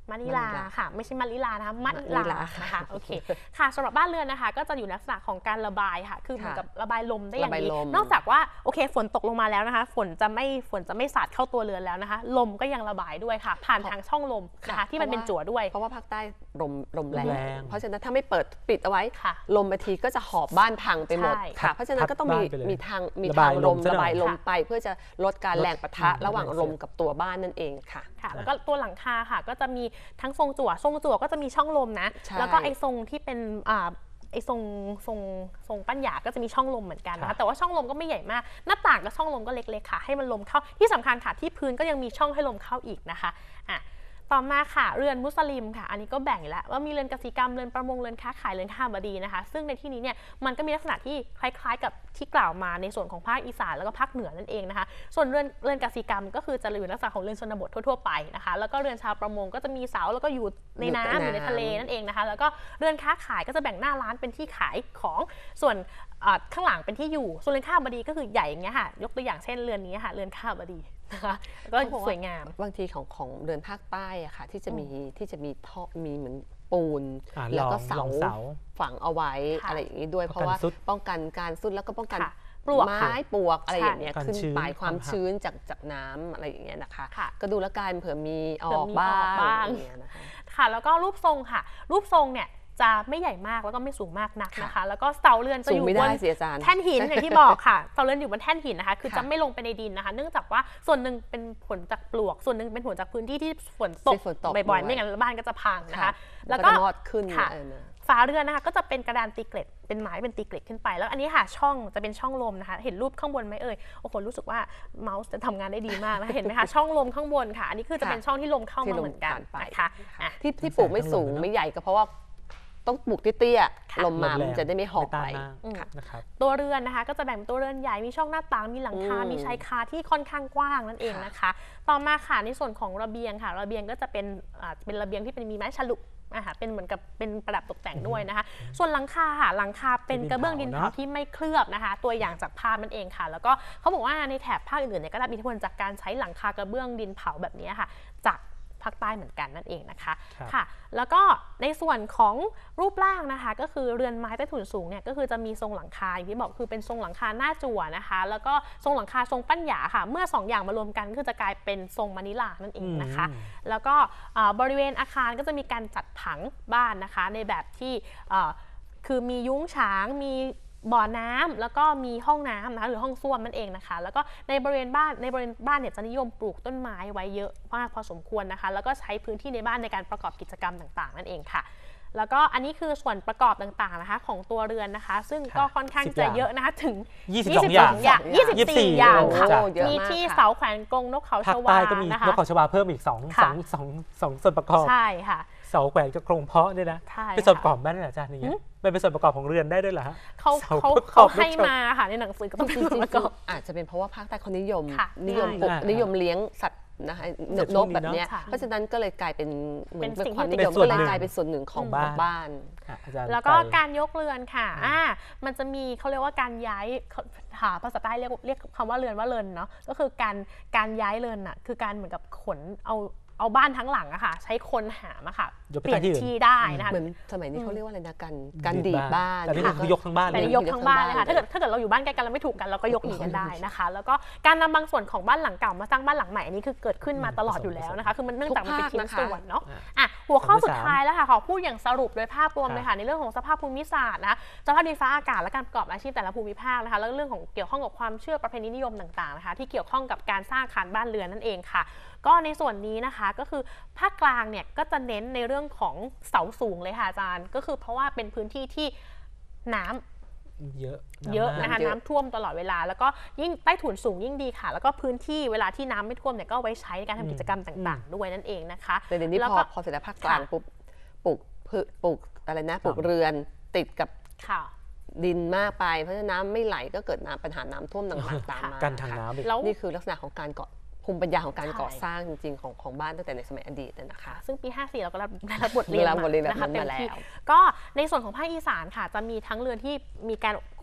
มะนิลาค่ะไม่ใช่มะลิลานะคะมะนิลานะคะโอเคค่ะสำหรับบ้านเรือนนะคะก็จะอยู่ในลักษณะของการระบายค่ะคือเหมือนกับระบายลมได้อย่างดีนอกจากว่าโอเคฝนตกลงมาแล้วนะคะฝนจะไม่ฝนจะไม่สาดเข้าตัวเรือนแล้วนะคะลมก็ยังระบายด้วยค่ะผ่านทางช่องลมนะคะที่มันเป็นจั่วด้วยเพราะว่าภาคใต้ลมลมแรงเพราะฉะนั้นถ้าไม่เปิดปิดเอาไว้ลมบางทีก็จะหอบบ้านพังไปหมดค่ะเพราะฉะนั้นก็ต้องมีมีทางมีทางลมระบายลมไปเพื่อจะลดการแรงปะทะระหว่างลมกับตัวบ้านนั่นเองค่ะค่ะแล้วก็ตัวหลังคาค่ะก็จะมีทั้งทรงจั่วทรงจั่วก็จะมีช่องลมนะแล้วก็ไอ้ทรงที่เป็นไอ้ทรงทรงทรงปั้นหยาก็จะมีช่องลมเหมือนกันนะคะแต่ว่าช่องลมก็ไม่ใหญ่มากหน้าต่างกับช่องลมก็เล็กๆค่ะให้มันลมเข้าที่สำคัญค่ะที่พื้นก็ยังมีช่องให้ลมเข้าอีกนะคะอ่ะต่อมาค่ะเรือนมุสลิมค่ะอันนี้ก็แบ่งแล้วว่ามีเรือนกสิกรรมเรือนประมงเรือนค้าขายเรือนข้าบดีนะคะซึ่งในที่นี้เนี่ยมันก็มีลักษณะที่คล้ายๆกับที่กล่าวมาในส่วนของภาคอีสานแล้วก็ภาคเหนือนั่นเองนะคะส่วนเรือนเรือนกสิกรรมก็คือจะอยู่ในลักษณะของเรือนชนบททั่วๆไปนะคะแล้วก็เรือนชาวประมงก็จะมีเสาแล้วก็อยู่ในน้ำอยู่ในทะเลนั่นเองนะคะแล้วก็เรือนค้าขายก็จะแบ่งหน้าร้านเป็นที่ขายของส่วนข้างหลังเป็นที่อยู่ส่วนเรือนข้าบดีก็คือใหญ่อย่างเงี้ยค่ะยกตัวอย่างเช่นเรือนนี้ค่ะเรือนข้าบดีนะคะก็สวยงามบางทีของของเรือนภาคใต้อะค่ะที่จะมีที่จะมีท่อมีเหมือนปูนแล้วก็เสาฝังเอาไว้อะไรอย่างนี้ด้วยเพราะว่าป้องกันการซุดแล้วก็ป้องกันปลวกไม้ปลวกอะไรอย่างเงี้ยขึ้นไปความชื้นจากจากน้ำอะไรอย่างเงี้ยนะคะก็ดูแล้วกันเผื่อมีออกบ้างอย่างเงี้ยนะคะค่ะแล้วก็รูปทรงค่ะรูปทรงเนี่ยจะไม่ใหญ่มากแล้วก็ไม่สูงมากนักนะคะแล้วก็เสาเรือนจะอยู่บนแท่นหินอย่างที่บอกค่ะเสาเรือนอยู่บนแท่นหินนะคะคือจะไม่ลงไปในดินนะคะเนื่องจากว่าส่วนหนึ่งเป็นผลจากปลวกส่วนหนึ่งเป็นผลจากพื้นที่ที่ฝนตกบ่อยๆไม่งั้นบ้านก็จะพังนะคะแล้วก็ขึ้นค่ะฝาเรือนนะคะก็จะเป็นกระดานตีเกล็ดเป็นไม้เป็นตีเกล็ดขึ้นไปแล้วอันนี้ค่ะช่องจะเป็นช่องลมนะคะเห็นรูปข้างบนไหมเอ่ยโอ้โหรู้สึกว่าเมาส์จะทำงานได้ดีมากนะเห็นไหมคะช่องลมข้างบนค่ะอันนี้คือจะเป็นช่องที่ลมเข้ามาเหมือนกันนะคะที่ที่ปลูกไม่สูงไม่ใหญ่ก็เพราะว่าต้องปลูกเตี้ยๆลมมามันจะได้ไม่หอบไปตัวเรือนนะคะก็จะแบ่งตัวเรือนใหญ่มีช่องหน้าต่างมีหลังคามีชายคาที่ค่อนข้างกว้างนั่นเองนะคะต่อมาค่ะในส่วนของระเบียงค่ะระเบียงก็จะเป็นเป็นระเบียงที่เป็นมีไม้ฉลุนะคะเป็นเหมือนกับเป็นประดับตกแต่งด้วยนะคะส่วนหลังคาค่ะหลังคาเป็นกระเบื้องดินเผาที่ไม่เคลือบนะคะตัวอย่างจากภาพนั่นเองค่ะแล้วก็เขาบอกว่าในแถบภาคอื่นๆเนี่ยก็ได้มีอิทธิพลจากการใช้หลังคากระเบื้องดินเผาแบบนี้ค่ะจากภาคใต้เหมือนกันนั่นเองนะคะค่ะแล้วก็ในส่วนของรูปร่างนะคะก็คือเรือนไม้ใต้ถุนสูงเนี่ยก็คือจะมีทรงหลังคาอย่างที่บอกคือเป็นทรงหลังคาหน้าจั่วนะคะแล้วก็ทรงหลังคาทรงปั้นหยาค่ะเมื่อสองอย่างมารวมกันก็จะกลายเป็นทรงมะนิลานั่นเองนะคะแล้วก็บริเวณอาคารก็จะมีการจัดผังบ้านนะคะในแบบที่คือมียุ้งฉางมีบ่อน้ำแล้วก็มีห้องน้ำนะคะหรือห้องส้วมนั่นเองนะคะแล้วก็ในบริเวณบ้านในบริเวณบ้านเนี่ยจะนิยมปลูกต้นไม้ไว้เยอะมากพอสมควรนะคะแล้วก็ใช้พื้นที่ในบ้านในการประกอบกิจกรรมต่างๆนั่นเองค่ะแล้วก็อันนี้คือส่วนประกอบต่างๆนะคะของตัวเรือนนะคะซึ่งก็ค่อนข้างจะเยอะนะคะถึงยี่สิบสองอย่างยี่สิบสี่อย่างค่ะมีที่เสาแขวนกรงนกเขาชวาก็มีนกเขาชวาเพิ่มอีกสองสองสองสองส่วนประกอบใช่ค่ะเสาแขวนกับกรงเพาะเนี่ยนะเป็นส่วนประกอบบ้านอาจารย์อย่างเงี้ยเป็นส่วนประกอบของเรือนได้ด้วยเหรอฮะเขาเขาเขาให้มาค่ะในหนังสือก็ต้องเป็นส่วนประกอบอาจจะเป็นเพราะว่าภาคใต้เขานิยมนิยมปลูกนิยมเลี้ยงสัตว์นะคะนกแบบนี้เพราะฉะนั้นก็เลยกลายเป็นเหมือนเป็นความนิยมก็เลยกลายเป็นส่วนหนึ่งของบ้านแล้วก็การยกเรือนค่ะอ่ามันจะมีเขาเรียกว่าการย้ายหาภาษาใต้เรียกเรียกคำว่าเรือนว่าเรือนเนาะก็คือการการย้ายเรือนอ่ะคือการเหมือนกับขนเอาเอาบ้านทั้งหลังอะค่ะใช้คนหามอะค่ะเปลี่ยนที่ได้นะคะเหมือนสมัยนี้เขาเรียกว่าอะไรนะการการดีดบ้านแต่นี่คือยกทั้งบ้านแต่ยกทั้งบ้านเลยค่ะถ้าเกิดถ้าเกิดเราอยู่บ้านใกล้กันเราไม่ถูกกันเราก็ยกหนีกันได้นะคะแล้วก็การนำบางส่วนของบ้านหลังเก่ามาสร้างบ้านหลังใหม่อันนี้คือเกิดขึ้นมาตลอดอยู่แล้วนะคะคือมันเนื่องจากมันเป็นชิ้นส่วนเนาะอ่ะหัวข้อสุดท้ายแล้วค่ะขอพูดอย่างสรุปโดยภาพรวมเลยค่ะในเรื่องของสภาพภูมิศาสตร์นะสภาพดินฟ้าอากาศและการประกอบอาชีพแต่ละภูมิภาคนะคะแล้วเรื่องของเกี่ยวข้องกับความเชื่อประเพณีนิยมต่างๆนะคะที่เกี่ยวข้องกับการสร้างอาคารบ้านเรือนนั่นเองค่ะก็ในส่วนนี้นะคะก็คือภาคกลางเนี่ยก็จะเน้นในเรื่องของเสาสูงเลยค่ะอาจารย์ก็คือเพราะว่าเป็นพื้นที่ที่น้ำเยอะเยอะนะคะน้ำท่วมตลอดเวลาแล้วก็ยิ่งใต้ถุนสูงยิ่งดีค่ะแล้วก็พื้นที่เวลาที่น้ำไม่ท่วมเนี่ยก็ไว้ใช้ในการทำกิจกรรมต่างๆด้วยนั่นเองนะคะแต่เดี๋ยวนี้พอพอเสร็จแล้วภาคกลางปุ๊บปลูกปลูกอะไรนะปลูกเรือนติดกับดินมากไปเพราะฉะนั้นน้ำไม่ไหลก็เกิดน้ำปัญหาน้ำท่วมต่างๆตามมาการทางน้ำแล้วนี่คือลักษณะของการเกาะภูมิปัญญาของการก่อสร้างจริงๆของของบ้านตั้งแต่ในสมัยอดีตนะคะซึ่งปีห้าสี่เราก็รับบทเรียนมานะคะเต็มที่ก็ในส่วนของภาคอีสานค่ะจะมีทั้งเรือนที่มีการ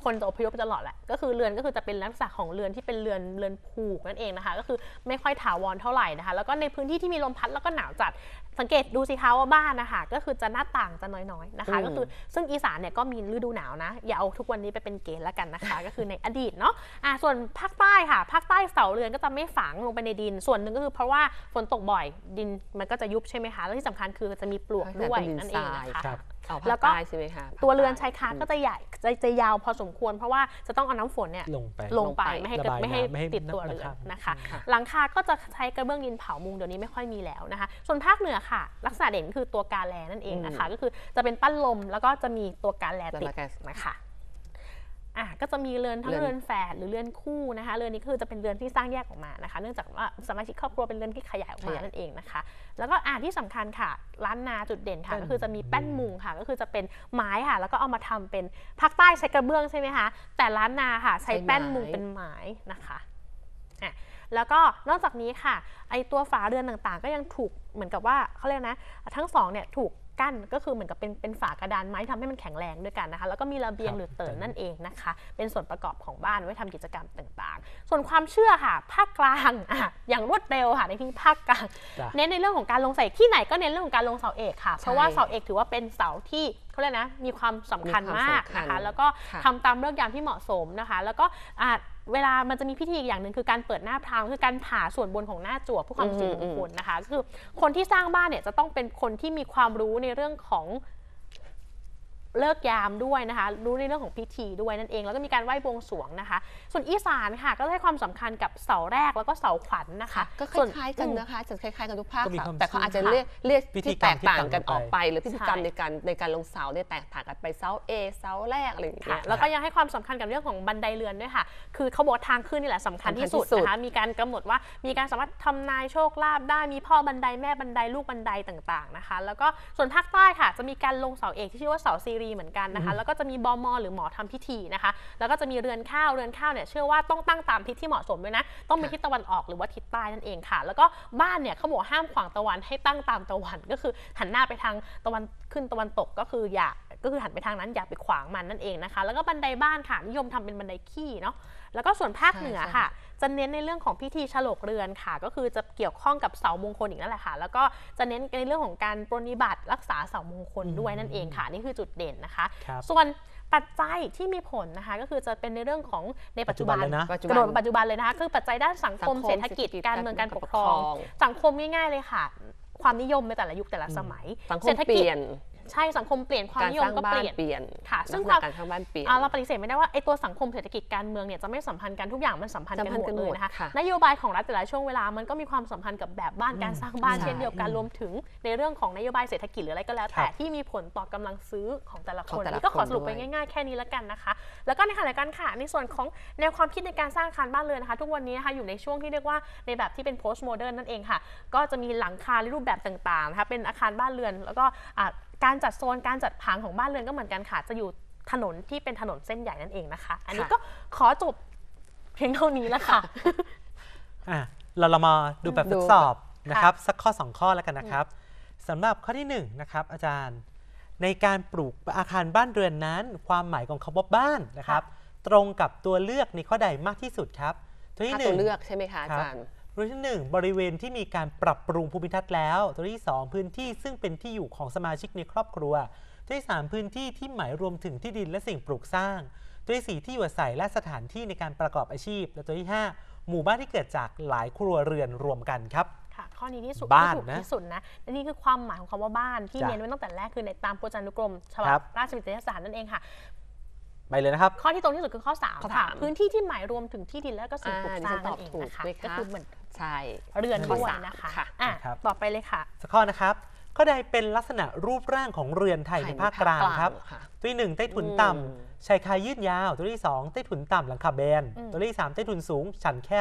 คนจะอพยพตลอดแหละก็คือเรือนก็คือจะเป็นลักษณะของเรือนที่เป็นเรือนเรือนผูกนั่นเองนะคะก็คือไม่ค่อยถาวรเท่าไหร่นะคะแล้วก็ในพื้นที่ที่มีลมพัดแล้วก็หนาวจัดสังเกตดูสิคะว่าบ้านนะคะก็คือจะหน้าต่างจะน้อยๆนะคะก็คือซึ่งอีสานเนี่ยก็มีฤดูหนาวนะอย่าเอาทุกวันนี้ไปเป็นเกณฑ์แล้วกันนะคะก็คือในอดีตเนาะอ่าส่วนภาคใต้ค่ะภาคใต้เสาเรือนก็จะไม่ฝังลงไปในดินส่วนหนึ่งก็คือเพราะว่าฝนตกบ่อยดินมันก็จะยุบใช่ไหมคะแล้วที่สำคัญคือจะมีปลวกด้วยนั่นเองนะคะแล้วก็ใช่ไหมคะตัวเรือนชายคาก็จะใหญ่จะจะยาวพอสมควรเพราะว่าจะต้องเอาน้ำฝนเนี่ยลงไปลงไปไม่ให้ไม่ให้ติดตัวเรือนนะคะหลังคาก็จะใช้กระเบื้องดินเผามุงเดี๋ยวนี้ไม่ค่อยมีแล้วนะคะส่วนภาคเหนือค่ะลักษณะเด่นคือตัวกาแลนั่นเองนะคะก็คือจะเป็นปั้นลมแล้วก็จะมีตัวกาแลติดนะคะอ่ะก็จะมีเรือนทั้งเรือนแฝดหรือเรือนคู่นะคะเรือนนี้คือจะเป็นเรือนที่สร้างแยกออกมานะคะเนื่องจากว่าสมาชิกครอบครัวเป็นเรือนที่ขยายออกมานั่นเองนะคะแล้วก็อ่ะที่สำคัญค่ะล้านนาจุดเด่นค่ะก็คือจะมีแป้นมุงค่ะก็คือจะเป็นไม้ค่ะแล้วก็เอามาทำเป็นภาคใต้ใช้กระเบื้องใช่ไหมคะแต่ล้านนาค่ะใช้แป้นมุงเป็นไม้นะคะอ่ะแล้วก็นอกจากนี้ค่ะไอตัวฝาเรือนต่างๆก็ยังถูกเหมือนกับว่าเขาเรียกนะทั้งสองเนี่ยถูกกั้นก็คือเหมือนกับเป็นเป็นฝากระดานไม้ทำให้มันแข็งแรงด้วยกันนะคะแล้วก็มีระเบียงหรือเติ่นนั่นเองนะคะเป็นส่วนประกอบของบ้านไว้ทำกิจกรรมต่างๆส่วนความเชื่อค่ะภาคกลางอ่ะอย่างรวดเร็วค่ะในที่ภาคกลางเน้นในเรื่องของการลงเสาที่ไหนก็เน้นเรื่องของการลงเสาเอกค่ะเพราะว่าเสาเอกถือว่าเป็นเสาที่เขาเรียกนะมีความสำคัญมากนะคะแล้วก็ทำตามฤกษ์ยามที่เหมาะสมนะคะแล้วก็เวลามันจะมีพิธีอีกอย่างหนึ่งคือการเปิดหน้าพรางคือการผ่าส่วนบนของหน้าจั่วเพื่อความสิริมงคลนะคะคือคนที่สร้างบ้านเนี่ยจะต้องเป็นคนที่มีความรู้ในเรื่องของเลิกยามด้วยนะคะรู้ในเรื่องของพิธีด้วยนั่นเองแล้วก็มีการไหว้บวงสรวงนะคะส่วนอีสานค่ะก็ให้ความสำคัญกับเสาแรกแล้วก็เสาขวัญ นะคะก็คล้ายๆกันนะคะจะคล้ายๆกันทุกภาคแต่เขาอาจจะเรียกเรียกที่แตกต่างกันออกไปหรือพิธีกรรมในการในการลงเสาเนี่ยแตกต่างกันไปเสาเอเสาแรกอะไรอย่างเงี้ยแล้วก็ยังให้ความสำคัญกับเรื่องของบันไดเรือนด้วยค่ะคือเขาบอกทางขึ้นนี่แหละสำคัญที่สุดนะคะมีการกำหนดว่ามีการสามารถทำนายโชคลาภได้มีพ่อบันไดแม่บันไดลูกบันไดต่างๆนะคะแล้วก็ส่วนภาคใต้ค่ะจะมีการลงเสาเอกที่ชื่อว่าเสาซีรีเหมือนกันนะคะแล้วก็จะมีบม.หรือหมอทำพิธีนะคะแล้วก็จะมีเรือนข้าวเรือนข้าวเนี่ยเชื่อว่าต้องตั้งตามทิศที่เหมาะสมด้วยนะต้องเป็นทิศตะวันออกหรือว่าทิศใต้นั่นเองค่ะแล้วก็บ้านเนี่ยเขาบอกห้ามขวางตะวันให้ตั้งตามตะวันก็คือหันหน้าไปทางตะวันขึ้นตะวันตกก็คืออย่าก็คือหันไปทางนั้นอย่าไปขวางมันนั่นเองนะคะแล้วก็บันไดบ้านค่ะนิยมทำเป็นบันไดขี้เนาะแล้วก็ส่วนภาคเหนือค่ะจะเน้นในเรื่องของพิธีฉลกเรือนค่ะก็คือจะเกี่ยวข้องกับเสามงคลอีกนั่นแหละค่ะแล้วก็จะเน้นในเรื่องของการปรนนิบัติรักษาเสามงคลด้วยนั่นเองค่ะนี่คือจุดเด่นนะคะส่วนปัจจัยที่มีผลนะคะก็คือจะเป็นในเรื่องของในปัจจุบันกระโดดปัจจุบันเลยนะคะคือปัจจัยด้านสังคมเศรษฐกิจการเมืองการปกครองสังคมง่ายๆเลยค่ะความนิยมในแต่ละยุคแต่ละสมัยเศรษฐกิจใช่สังคมเปลี่ยนความนิยมก็เปลี่ยนค่ะซึ่งการสร้างบ้านเปลี่ยนเราปฏิเสธไม่ได้ว่าไอ้ตัวสังคมเศรษฐกิจการเมืองเนี่ยจะไม่สัมพันธ์กันทุกอย่างมันสัมพันธ์กันหมดเลยนะคะนโยบายของรัฐแต่ละช่วงเวลามันก็มีความสัมพันธ์กับแบบบ้านการสร้างบ้านเช่นเดียวกันรวมถึงในเรื่องของนโยบายเศรษฐกิจหรืออะไรก็แล้วแต่ที่มีผลต่อกำลังซื้อของแต่ละคนนี่ก็ขอสรุปไปง่ายๆแค่นี้แล้วกันนะคะแล้วก็ในขณะเดียวกันค่ะในส่วนของแนวความคิดในการสร้างอาคารบ้านเรือนนะคะทุกวันนี้นะคะอยู่ในช่วงที่เรียกว่าในแบบที่เป็น post modern นั่นเองค่ะก็จะมีหลังคารูปแบบต่างๆนะคะเป็นอาคารบ้านเรือนแล้วก็การจัดโซนการจัดผังของบ้านเรือนก็เหมือนกันค่ะจะอยู่ถนนที่เป็นถนนเส้นใหญ่นั่นเองนะคะอันนี้ก็ขอจบเพียงเท่านี้แล้วค่ะอ่ะเราเรามาดูแบบทดสอบนะครับสักข้อสองข้อแล้วกันนะครับสำหรับข้อที่หนึ่งนะครับอาจารย์ในการปลูกอาคารบ้านเรือนนั้นความหมายของคำว่าบ้านนะครับตรงกับตัวเลือกในข้อใดมากที่สุดครับตัวที่หนึ่งตัวเลือกใช่ไหมคะอาจารย์ตัวที่หนึ่งบริเวณที่มีการปรับปรุงภูมิทัศน์แล้วตัวที่สองพื้นที่ซึ่งเป็นที่อยู่ของสมาชิกในครอบครัวตัวที่สามพื้นที่ที่หมายรวมถึงที่ดินและสิ่งปลูกสร้างตัวที่สี่ที่อยู่อาศัยและสถานที่ในการประกอบอาชีพและตัวที่ห้าหมู่บ้านที่เกิดจากหลายครัวเรือนรวมกันครับค่ะข้อนี้ที่สุดบ้านนะที่สุดนะและนี่คือความหมายของคำว่าบ้านที่เน้นไว้ตั้งแต่แรกคือในตามพจนานุกรมฉบับราชวิทยาศาสตร์นั่นเองค่ะไปเลยนะครับข้อที่ตรงที่สุดคือข้อสามค่ะพื้นที่ที่หมายรวมถึงที่ดินและก็สิ่งปลูกสร้างนั่นเองนะคะก็คือเหมือนใช่เรือนด้วยนะคะอ่ะต่อไปเลยค่ะสักข้อนะครับข้อใดเป็นลักษณะรูปร่างของเรือนไทยในภาคกลางครับตัวที่หนึ่งใต้ถุนต่ำชายคายืดยาวตัวที่สองใต้ถุนต่ำหลังคาแบนตัวที่สามใต้ถุนสูงฉันแคบ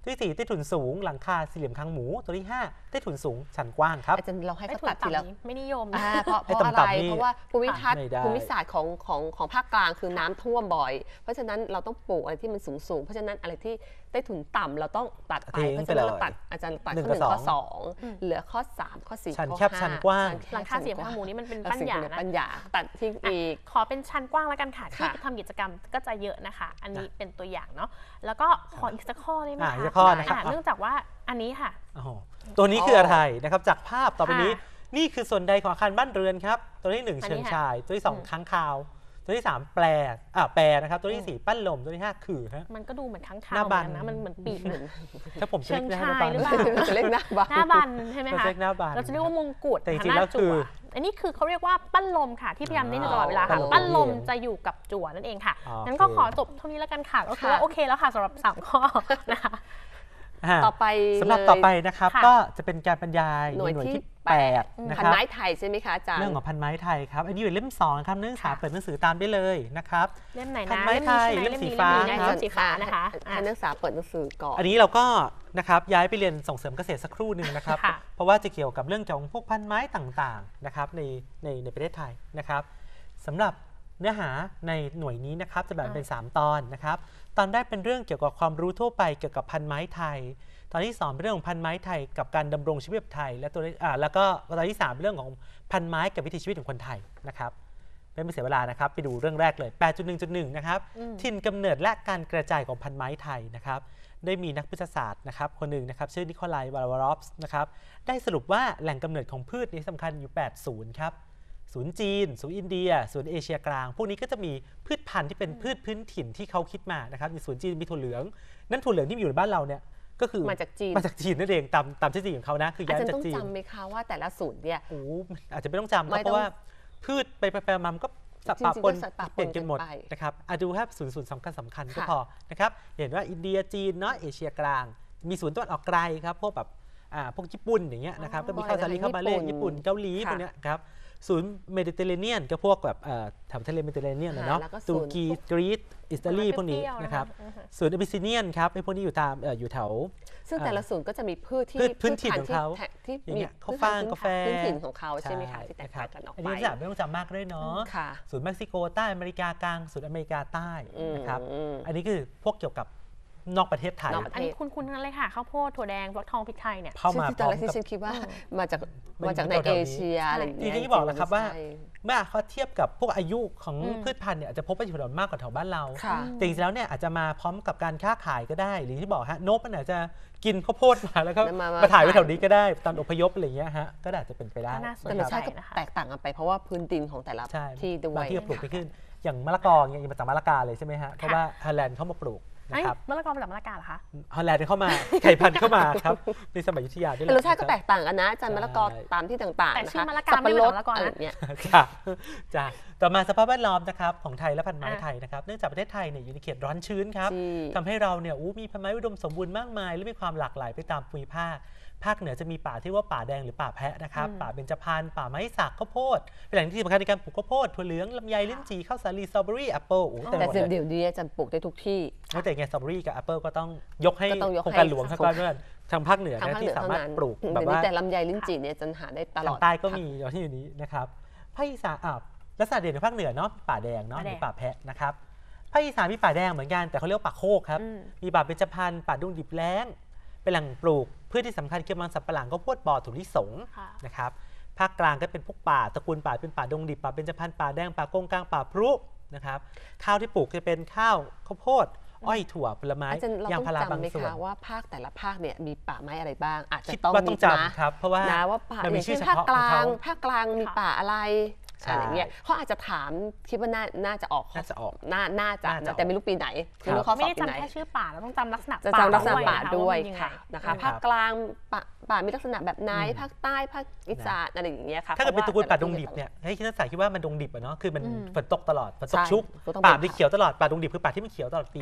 ตัวที่สี่ใต้ถุนสูงหลังคาสี่เหลี่ยมคางหมูตัวที่ห้าใต้ถุนสูงชั้นกว้างครับอาจารย์เราให้เขาถุตันดทีละต่ำนี้ไม่นิยมอ่าเพราะเพราะอะไรเพราะว่าภูมิทัศน์ภูมิศาสตร์ของของของภาคกลางคือน้ำท่วมบ่อยเพราะฉะนั้นเราต้องปลูกอะไรที่มันสูงสูงเพราะฉะนั้นอะไรที่ใต้ถุนต่ำเราต้องตัดไปเพราะฉะนั้นเราตัดอาจารย์ตัดข้อหนึ่งข้อสองเหลือข้อสามข้อสี่ข้อห้าชั้นแคบชั้นกว้างหลังคาเสียงข้างหมูนี่มันเป็นปัญญานะปัญญาตัดทิ้งอีกขอเป็นชั้นกว้างแล้วกันค่ะที่ทำกิจกรรมก็จะเยอะนะคะอันนี้เป็นตัวอย่างเนาะแล้วก็ขออีกสักข้อได้ไหมคะเนื่องจากว่าอันนี้ค่ะตัวนี้คืออะไรนะครับจากภาพต่อไปนี้นี่คือส่วนใดของอาคารบ้านเรือนครับตัวที่หนึ่งเชิงชายตัวที่สองค้างคาวตัวที่สามแปรอ่าแปรนะครับตัวที่สี่ปั้นลมตัวที่ห้าคือฮะมันก็ดูเหมือนค้างคาวเหมือนกันนะมันเหมือนปีกเหมือนถ้าผมเชิงชายหรือเปล่าจะเรียกหน้าบันหน้าบันใช่ไหมคะเราจะเรียกว่ามงกุฎแต่จริงๆแล้วคืออันนี้คือเขาเรียกว่าปั้นลมค่ะที่พยายามเน้นตลอดเวลาค่ะปั้นลมจะอยู่กับจั่วนั่นเองค่ะงั้นก็ขอจบเท่านี้แล้วกันค่ะก็คือว่าโอเคแล้วค่ะสำหรับสามข้อนะคะต่อไปสำหรับต่อไปนะครับก็จะเป็นการบรรยายหน่วยที่แปดนะครับพันไม้ไทยใช่ไหมคะอาจารย์เรื่องของพันไม้ไทยครับอันนี้อยู่เล่มสองครับนักศึกษาเปิดหนังสือตามได้เลยนะครับเล่มไหนนะพันไม้ไทยเล่มสีฟ้าครับสีฟ้านะคะนักศึกษาเปิดหนังสือก่อนอันนี้เราก็นะครับย้ายไปเรียนส่งเสริมเกษตรสักครู่หนึ่งนะครับเพราะว่าจะเกี่ยวกับเรื่องของพวกพันไม้ต่างๆนะครับในในในประเทศไทยนะครับสำหรับเนื้อหาในหน่วยนี้นะครับจะแบ่งเป็นสามตอนนะครับตอนแรกเป็นเรื่องเกี่ยวกับความรู้ทั่วไปเกี่ยวกับพันไม้ไทยตอนที่สองเป็นเรื่องของพันไม้ไทยกับการดำรงชีวิตแบบไทยและตัวอ่าแล้วก็ตอนที่สามเป็นเรื่องของพันไม้กับวิถีชีวิตของคนไทยนะครับไม่เสียเวลานะครับไปดูเรื่องแรกเลย แปดจุดหนึ่งจุดหนึ่ง นะครับถิ่นกำเนิดและการกระจายของพันไม้ไทยนะครับได้มีนักพฤกษศาสตร์นะครับคนหนึ่งนะครับชื่อนิโคลัยวาลาวารอฟส์นะครับได้สรุปว่าแหล่งกำเนิดของพืชนี้สำคัญอยู่แปดศูนย์ครับศูนย์จีนศูนย์อินเดียศูนย์เอเชียกลางพวกนี้ก็จะมีพืชพันธุ์ที่เป็นพืชพื้นถิ่นที่เขาคิดมานะครับมีศูนย์จีนมีถั่วเหลืองนั่นถั่วเหลืองที่อยู่ในบ้านเราเนี่ยก็คือมาจากจีนมาจากจีนนั่นเองตามตามชื่อจริงของเขานะคือย้ายจากจีนอาจารย์ต้องจำไหมคะว่าแต่ละศูนย์เนี่ยโอ้อาจจะไม่ต้องจำเพราะว่าพืชไปไปมาก็สับปะปนเปลี่ยนกันหมดนะครับอาดูแค่ศูนย์ศูนย์สำคัญสำคัญก็พอนะครับเห็นว่าอินเดียจีนเนาะเอเชียกลางมีศูนย์ตะวันออกไกลครับพวกแบบอ่าพวกญี่ปุ่นอย่างเงี้ยนะครับก็มีเข้าซาลีเข้ามาเลญี่ปุ่นเกาหลีพวกเนี้ยครับศูนย์เมดิเตอร์เรเนียนก็พวกแบบแถบทะเลเมดิเตอร์เรเนียนเนาะตุรกีกรีซอิตาลีพวกนี้นะครับศูนย์อบิสซิเนียนครับไอ้พวกนี้อยู่ตามอยู่แถวซึ่งแต่ละศูนย์ก็จะมีพืชที่พื้นถิ่นของเขาที่มีข้าวฟ่างกาแฟพื้นถิ่นของเขาใช่ไหมคะที่แตกต่างกันออกไปอันนี้จะไม่ต้องจำมากด้วยเนาะศูนย์เม็กซิโกใต้อเมริกากลางศูนย์อเมริกาใต้นะครับอันนี้คือพวกเกี่ยวกับนอกประเทศไทยอันนี้คุ้นๆกันเลยค่ะข้าวโพดถั่วแดงฟักทองพริกไทยเนี่ยเข้ามาตอนแรกที่ฉันคิดว่ามาจากมาจากในเอเชียอะไรอย่างเงี้ยที่บอกแล้วครับว่าเมื่อเขาเทียบกับพวกอายุของพืชพันธุ์เนี่ยอาจจะพบว่าอยู่แถวมากกว่าแถวบ้านเราแต่จริงๆแล้วเนี่ยอาจจะมาพร้อมกับการค้าขายก็ได้หรือที่บอกฮะนกมันอาจจะกินข้าวโพดมาแล้วก็มาถ่ายไว้แถวนี้ก็ได้ตอนอพยพอะไรอย่างเงี้ยฮะก็อาจจะเป็นไปได้แต่รสชาติก็แตกต่างกันไปเพราะว่าพื้นดินของแต่ละที่ด้วยบางที่ปลูกไม่ขึ้นอย่างมะละกอเนี่ยมาจากมะละกาเลยใช่ไหมฮะเพราะว่าฮอลแลนด์เข้ามาปลูกนะครับมะละกอมาจากมะละกาเหรอคะฮอลแลนด์เข้ามาไข่พันธุ์เข้ามาครับในสมัยอยุธยาด้วยแต่รสชาติก็แตกต่างกันนะจันมะละกอตามที่ต่างๆนะคะสับปะรดอะไรเนี่ยจ้าจ้าต่อมาสภาพแวดล้อมนะครับของไทยและพันไม้ไทยนะครับเนื่องจากประเทศไทยเนี่ยอยู่ในเขตร้อนชื้นครับทำให้เราเนี่ยมีพันไม้อุดมสมบูรณ์มากมายและมีความหลากหลายไปตามภูมิภาคภาคเหนือจะมีป่าที่ว่าป่าแดงหรือป่าแพะนะครับป่าเบญจพรรณป่าไม้สักข้าวโพดเป็นแหล่งที่สำคัญในการปลูกข้าวโพดถั่วเหลืองลำไยลิ้นจี่ข้าวสาลีสตรอเบอรี่แอปเปิลแต่เดี๋ยวนี้จะปลูกได้ทุกที่แต่ไงสตรอเบอรี่กับแอปเปิลก็ต้องยกให้โครงการหลวงทั้งก้อนทางภาคเหนือที่สามารถปลูกแบบว่าแต่ลำไยลิ้นจี่เนี่ยจะหาได้ตลอดทางใต้ก็มีอย่างที่อยู่นี้นะครับภาคอีสานอ่ะลักษณะเด่นในภาคเหนือเนาะป่าแดงเนาะหรือป่าแพะนะครับภาคอีสานมีป่าแดงเหมือนกันแต่เขาเรียกป่าโคกครับมีป่าเบญจพรรณป่าดงดิบแล้งเป็นแหล่งปลูกพืชที่สำคัญคือมันสับปะหลังก็พวดบอถั่วลิสงนะครับภาคกลางก็เป็นพวกป่าตระกูลป่าเป็นป่าดงดิบป่าเบญจพรรณป่าแดงป่ากงกลางป่าพลุนะครับข้าวที่ปลูกจะเป็นข้าวข้าวโพดอ้อยถั่วผลไม้ยางพาราบางส่วนว่าภาคแต่ละภาคเนี่ยมีป่าไม้อะไรบ้างอาจจะต้องจำครับเพราะว่าว่าป่าอย่างเช่นภาคกลางภาคกลางมีป่าอะไรอะไรเงี้ยเขาอาจจะถามคิดว่าน่าจะออกน่าจะออกน่าน่าจะแต่ไม่รู้ปีไหนไม่รู้เขาไม่ได้จำแค่ชื่อป่าแล้วต้องจำลักษณะจะจำลักษณะป่าด้วยค่ะนะคะภาคกลางป่าป่ามีลักษณะแบบไหนภาคใต้ภาคอีสานอะไรอย่างเงี้ยค่ะถ้าเกิดเป็นตระกูลป่าดงดิบเนี่ยให้คิดนักศึกษาคิดว่ามันดงดิบอะเนาะคือมันฝนตกตลอดฝนตกชุกป่าที่เขียวตลอดป่าดงดิบคือป่าที่มันเขียวตลอดปี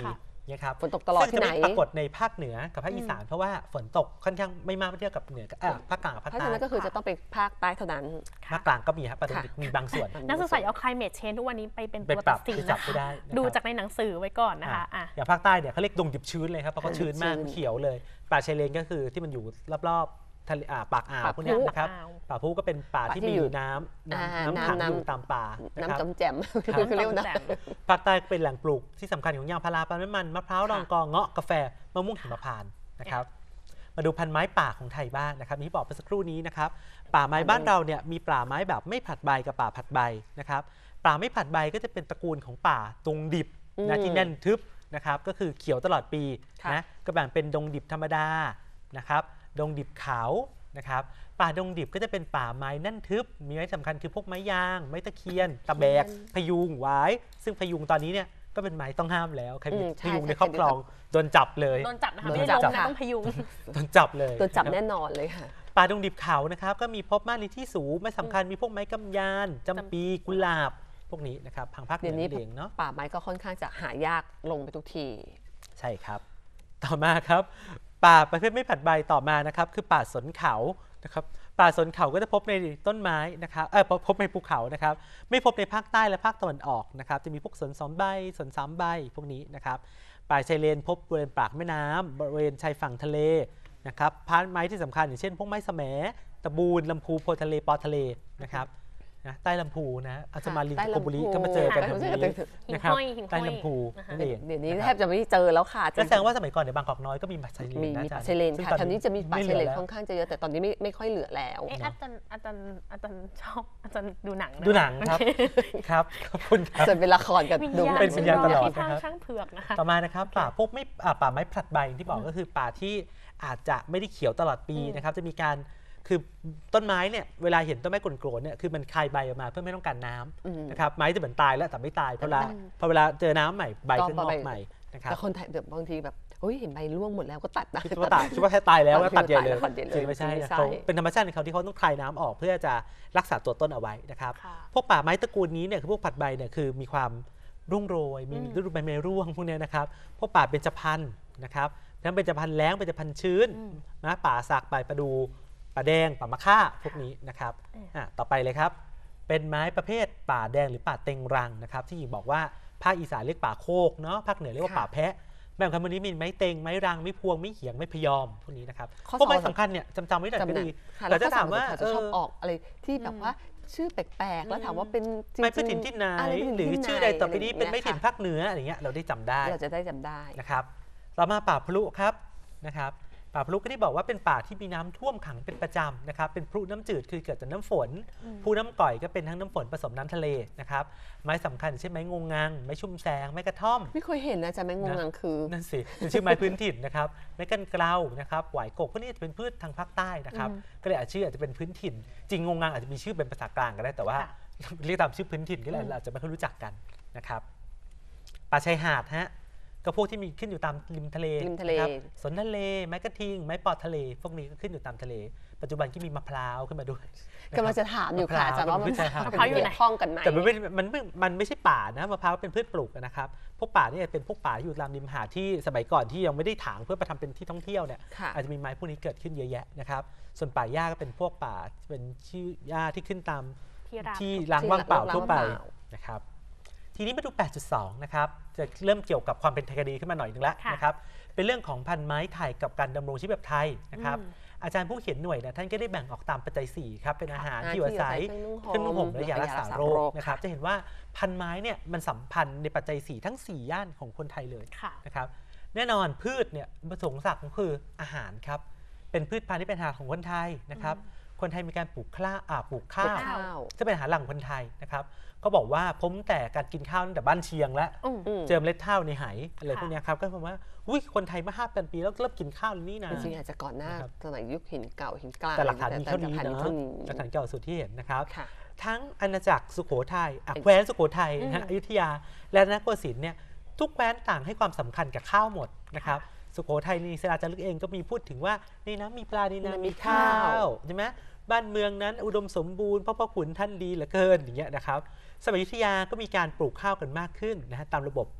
เนี่ยครับฝนตกตลอดที่ไหนซึ่งจะไม่ปรากฏในภาคเหนือกับภาคอีสานเพราะว่าฝนตกค่อนข้างไม่มากเทียบกับเหนือภาคกลางกับภาคเพราะใต้ฉะนั้นก็คือจะต้องไปภาคใต้เท่านั้นภาคกลางก็มีครับปกติมีบางส่วนนักศึกษาเอา climate change ทุกวันนี้ไปเป็นตัวตัตัดดสินจับไม่ได้ดูจากในหนังสือไว้ก่อนนะคะอย่างภาคใต้เนี่ยเขาเรียกดงดิบชื้นเลยครับเพราะเขาชื้นมากเขียวเลยป่าชายเลนก็คือที่มันอยู่รอบๆทะเลปากอ่าวพวกนี้นะครับป่าพุก็เป็นป่าที่มีน้ำน้ำขังอยู่ตามป่าน้ำจมแจ่มคือเรียกนะภาคใต้เป็นแหล่งปลูกที่สำคัญของยางพาราปาล์มน้ำมันมะพร้าวรองกองเงาะกาแฟมะม่วงหิมพานต์นะครับมาดูพันไม้ป่าของไทยบ้างนะครับที่บอกไปสักครู่นี้นะครับป่าไม้บ้านเราเนี่ยมีป่าไม้แบบไม่ผลัดใบกับป่าผลัดใบนะครับป่าไม่ผลัดใบก็จะเป็นตระกูลของป่าดงดิบนะที่แน่นทึบนะครับก็คือเขียวตลอดปีนะก็แบ่งเป็นดงดิบธรรมดานะครับดงดิบขาวนะครับป่าดงดิบก็จะเป็นป่าไม้แน่นทึบมีไม้สำคัญคือพวกไม้ยางไม้ตะเคียนตะแบกพยุงหวายซึ่งพยุงตอนนี้เนี่ยก็เป็นไม้ต้องห้ามแล้วใครมีพยุงในครอบครองโดนจับเลยโดนจับนะคะไม่ได้ลงนะต้องพยุงโดนจับเลยโดนจับแน่นอนเลยค่ะป่าดงดิบเขานะครับก็มีพบมากในที่สูงไม่สำคัญมีพวกไม้กำยานจำปีกุหลาบพวกนี้นะครับทางภาคเหนือเองเนาะป่าไม้ก็ค่อนข้างจะหายากลงไปทุกทีใช่ครับต่อมาครับป่าประเภทไม่ผลัดใบต่อมานะครับคือป่าสนเขานะครับป่าสนเขาก็จะพบในต้นไม้นะครับเออพบในภูเขานะครับไม่พบในภาคใต้และภาคตะวันออกนะครับจะมีพวกสนสองใบสนสามใบพวกนี้นะครับป่าชายเลนพบบริเวณปากแม่น้ำบริเวณชายฝั่งทะเลนะครับพันไม้ที่สำคัญอย่างเช่นพวกไม้แสมตะบูนลำพูโพทะเลปอทะเลนะครับนะใต้ลำพูนะอัศมาลินกบุรีก็มาเจอกันแบบนี้นะครับใต้ลำพูนั่นเองเดี๋ยวนี้แทบจะไม่เจอแล้วค่ะก็แสดงว่าสมัยก่อนในบางกอกน้อยก็มีป่าชายเลนมีป่าชายเลนค่ะตอนนี้จะมีป่าชายเลนค่อนข้างจะเยอะแต่ตอนนี้ไม่ไม่ค่อยเหลือแล้วอาจารย์อาจารย์อาจารย์ชอบอาจารย์ดูหนังดูหนังครับครับขอบคุณครับส่วนเป็นละครกับดูเป็นสัญญาตลอดนะครับช่างเผือกนะคะต่อมานะครับป่าพวกไม่ป่าไม้ผลัดใบที่บอกก็คือป่าที่อาจจะไม่ได้เขียวตลอดปีนะครับจะมีการคือต้นไม้เนี่ยเวลาเห็นต้นไม้กลนโกรนเนี่ยคือมันคายใบออกมาเพื่อไม่ต้องการน้ำนะครับไม้จะเหมือนตายแล้วแต่ไม่ตายเพราะเวลาพอเวลาเจอน้ำใหม่ใบก็งอกใหม่นะครับแต่คนไทยบางทีแบบโอ้ยเห็นใบร่วงหมดแล้วก็ตัดนะคิดว่าตัดคิดว่าแค่ตายแล้วก็ตัดใหญ่เลยจริงไม่ใช่เขาเป็นธรรมชาติของเขาที่เขาต้องคายน้ำออกเพื่อจะรักษาตัวต้นเอาไว้นะครับพวกป่าไม้ตระกูลนี้เนี่ยคือพวกผัดใบเนี่ยคือมีความรุ่งโรยมีฤดูใบไม้ร่วงพวกนี้นะครับพวกป่าเบญจพรรณนะครับทั้งเบญจพรรณแล้งเบญจพรรณชื้นนะป่าสากใบประดูป่าแดงป่ามาค่าพวกนี้นะครับอ่ะต่อไปเลยครับเป็นไม้ประเภทป่าแดงหรือป่าเต็งรังนะครับที่บอกว่าภาคอีสานเรียกป่าโคกเนาะภาคเหนือเรียกว่าป่าแพะแบบคำนี้มีไม้เต็งไม้รังไม้พวงไม้เหียงไม้พยอมพวกนี้นะครับพวกไม้สำคัญเนี่ยจำจำไว้หน่อยก็ดีเราจะถามว่าชอบออกอะไรที่แบบว่าชื่อแปลกๆแล้วถามว่าเป็นไม้พื้นถิ่นที่ไหนหรือชื่อใดต่อไปนี้เป็นไม้ถิ่นภาคเหนืออะไรเงี้ยเราได้จำได้เราจะได้จำได้นะครับต่อมาป่าพลุครับนะครับป่าพลุก็ที่บอกว่าเป็นป่าที่มีน้ำท่วมขังเป็นประจำนะครับเป็นพลุน้ำจืดคือเกิดจากน้ำฝนพลุน้ำก่อยก็เป็นทั้งน้ำฝนผสมน้ำทะเลนะครับไม้สำคัญเช่นไม้งงงังไม้ชุ่มแซงไม้กระท่อมไม่เคยเห็นนะจ๊ะไม้งงงังคือนั่นสิเป็นชื่อไม้พื้นถิ่นนะครับไม้กันเกลานะครับหวายกกพวกนี้จะเป็นพืชทางภาคใต้นะครับก็เลยอาจชื่ออาจจะเป็นพื้นถิ่นจริงงงงังอาจจะมีชื่อเป็นภาษากลางก็ได้แต่ว่าเรียกตามชื่อพื้นถิ่นก็เลยอาจจะไม่ค่อยรู้จักกันนะครับป่าชายหาดฮะก็พวกที่มีขึ้นอยู่ตามริมทะเลนะครับสนทะเลไม้กระทิงไม้ปอดทะเลพวกนี้ก็ขึ้นอยู่ตามทะเลปัจจุบันที่มีมะพร้าวขึ้นมาด้วยกำลังจะถามอยู่ค่ะอาจารย์ว่ามันมะพร้าวอยู่ในห้องกันไหนแต่มันไม่มันมันไม่ใช่ป่านะมะพร้าวเป็นพืชปลูกนะครับพวกป่านี่เป็นพวกป่าอยู่ตามริมหาดที่สมัยก่อนที่ยังไม่ได้ถางเพื่อไปทำเป็นที่ท่องเที่ยวเนี่ยอาจจะมีไม้พวกนี้เกิดขึ้นเยอะแยะนะครับส่วนป่าหญ้าก็เป็นพวกป่าเป็นชื่อหญ้าที่ขึ้นตามที่ล้างว่างเปล่าทั่วไปนะครับทีนี้มาดู แปดจุดสอง นะครับจะเริ่มเกี่ยวกับความเป็นไทยคดีขึ้นมาหน่อยนึงแล้วนะครับเป็นเรื่องของพันไม้ไทยกับการดำรงชีวิตแบบไทยนะครับอาจารย์ผู้เขียนหน่วยนะท่านก็ได้แบ่งออกตามปัจจัยสี่ครับเป็นอาหารที่อยู่อาศัยเครื่องนุ่งห่มและยารักษาโรคนะครับจะเห็นว่าพันไม้เนี่ยมันสัมพันธ์ในปัจจัยสี่ทั้งสี่ย่านของคนไทยเลยนะครับแน่นอนพืชเนี่ยประสงค์หลักก็คืออาหารครับเป็นพืชพันธุ์ที่เป็นอาหารของคนไทยนะครับคนไทยมีการปลูกข้าวอ่าปลูกข้าวจะเป็นอาหารหลักของคนไทยนะครับก็บอกว่าผมแต่การกินข้าวตั้งแต่บ้านเชียงแล้วเจอเมล็ดข้าวในไหอะไรพวกนี้ครับก็แปลว่าอุ้ยคนไทยมาห้าพันปีแล้วเริ่มกินข้าวนี่นะจริงๆอาจจะก่อนหน้าสมัยยุคหินเก่าหินกลางแต่หลักฐานมีเท่านี้นะหลักฐานเก่าสุดที่เห็นนะครับทั้งอาณาจักรสุโขทัยแคว้นสุโขทัยนะอยุธยาและนครโกสินทร์เนี่ยทุกแคว้นต่างให้ความสำคัญกับข้าวหมดนะครับสุโขทัยนี่ศิลาจารึกเองก็มีพูดถึงว่าในน้ำมีปลาในน้ำมีข้าวใช่ไหมบ้านเมืองนั้นอุดมสมบูรณ์เพราะพ่อขุนท่านดีเหลือเกินอย่างเงี้ยนะครับสมัยอยุธยาก็มีการปลูกข้าวกันมากขึ้นนะฮะตามระบบ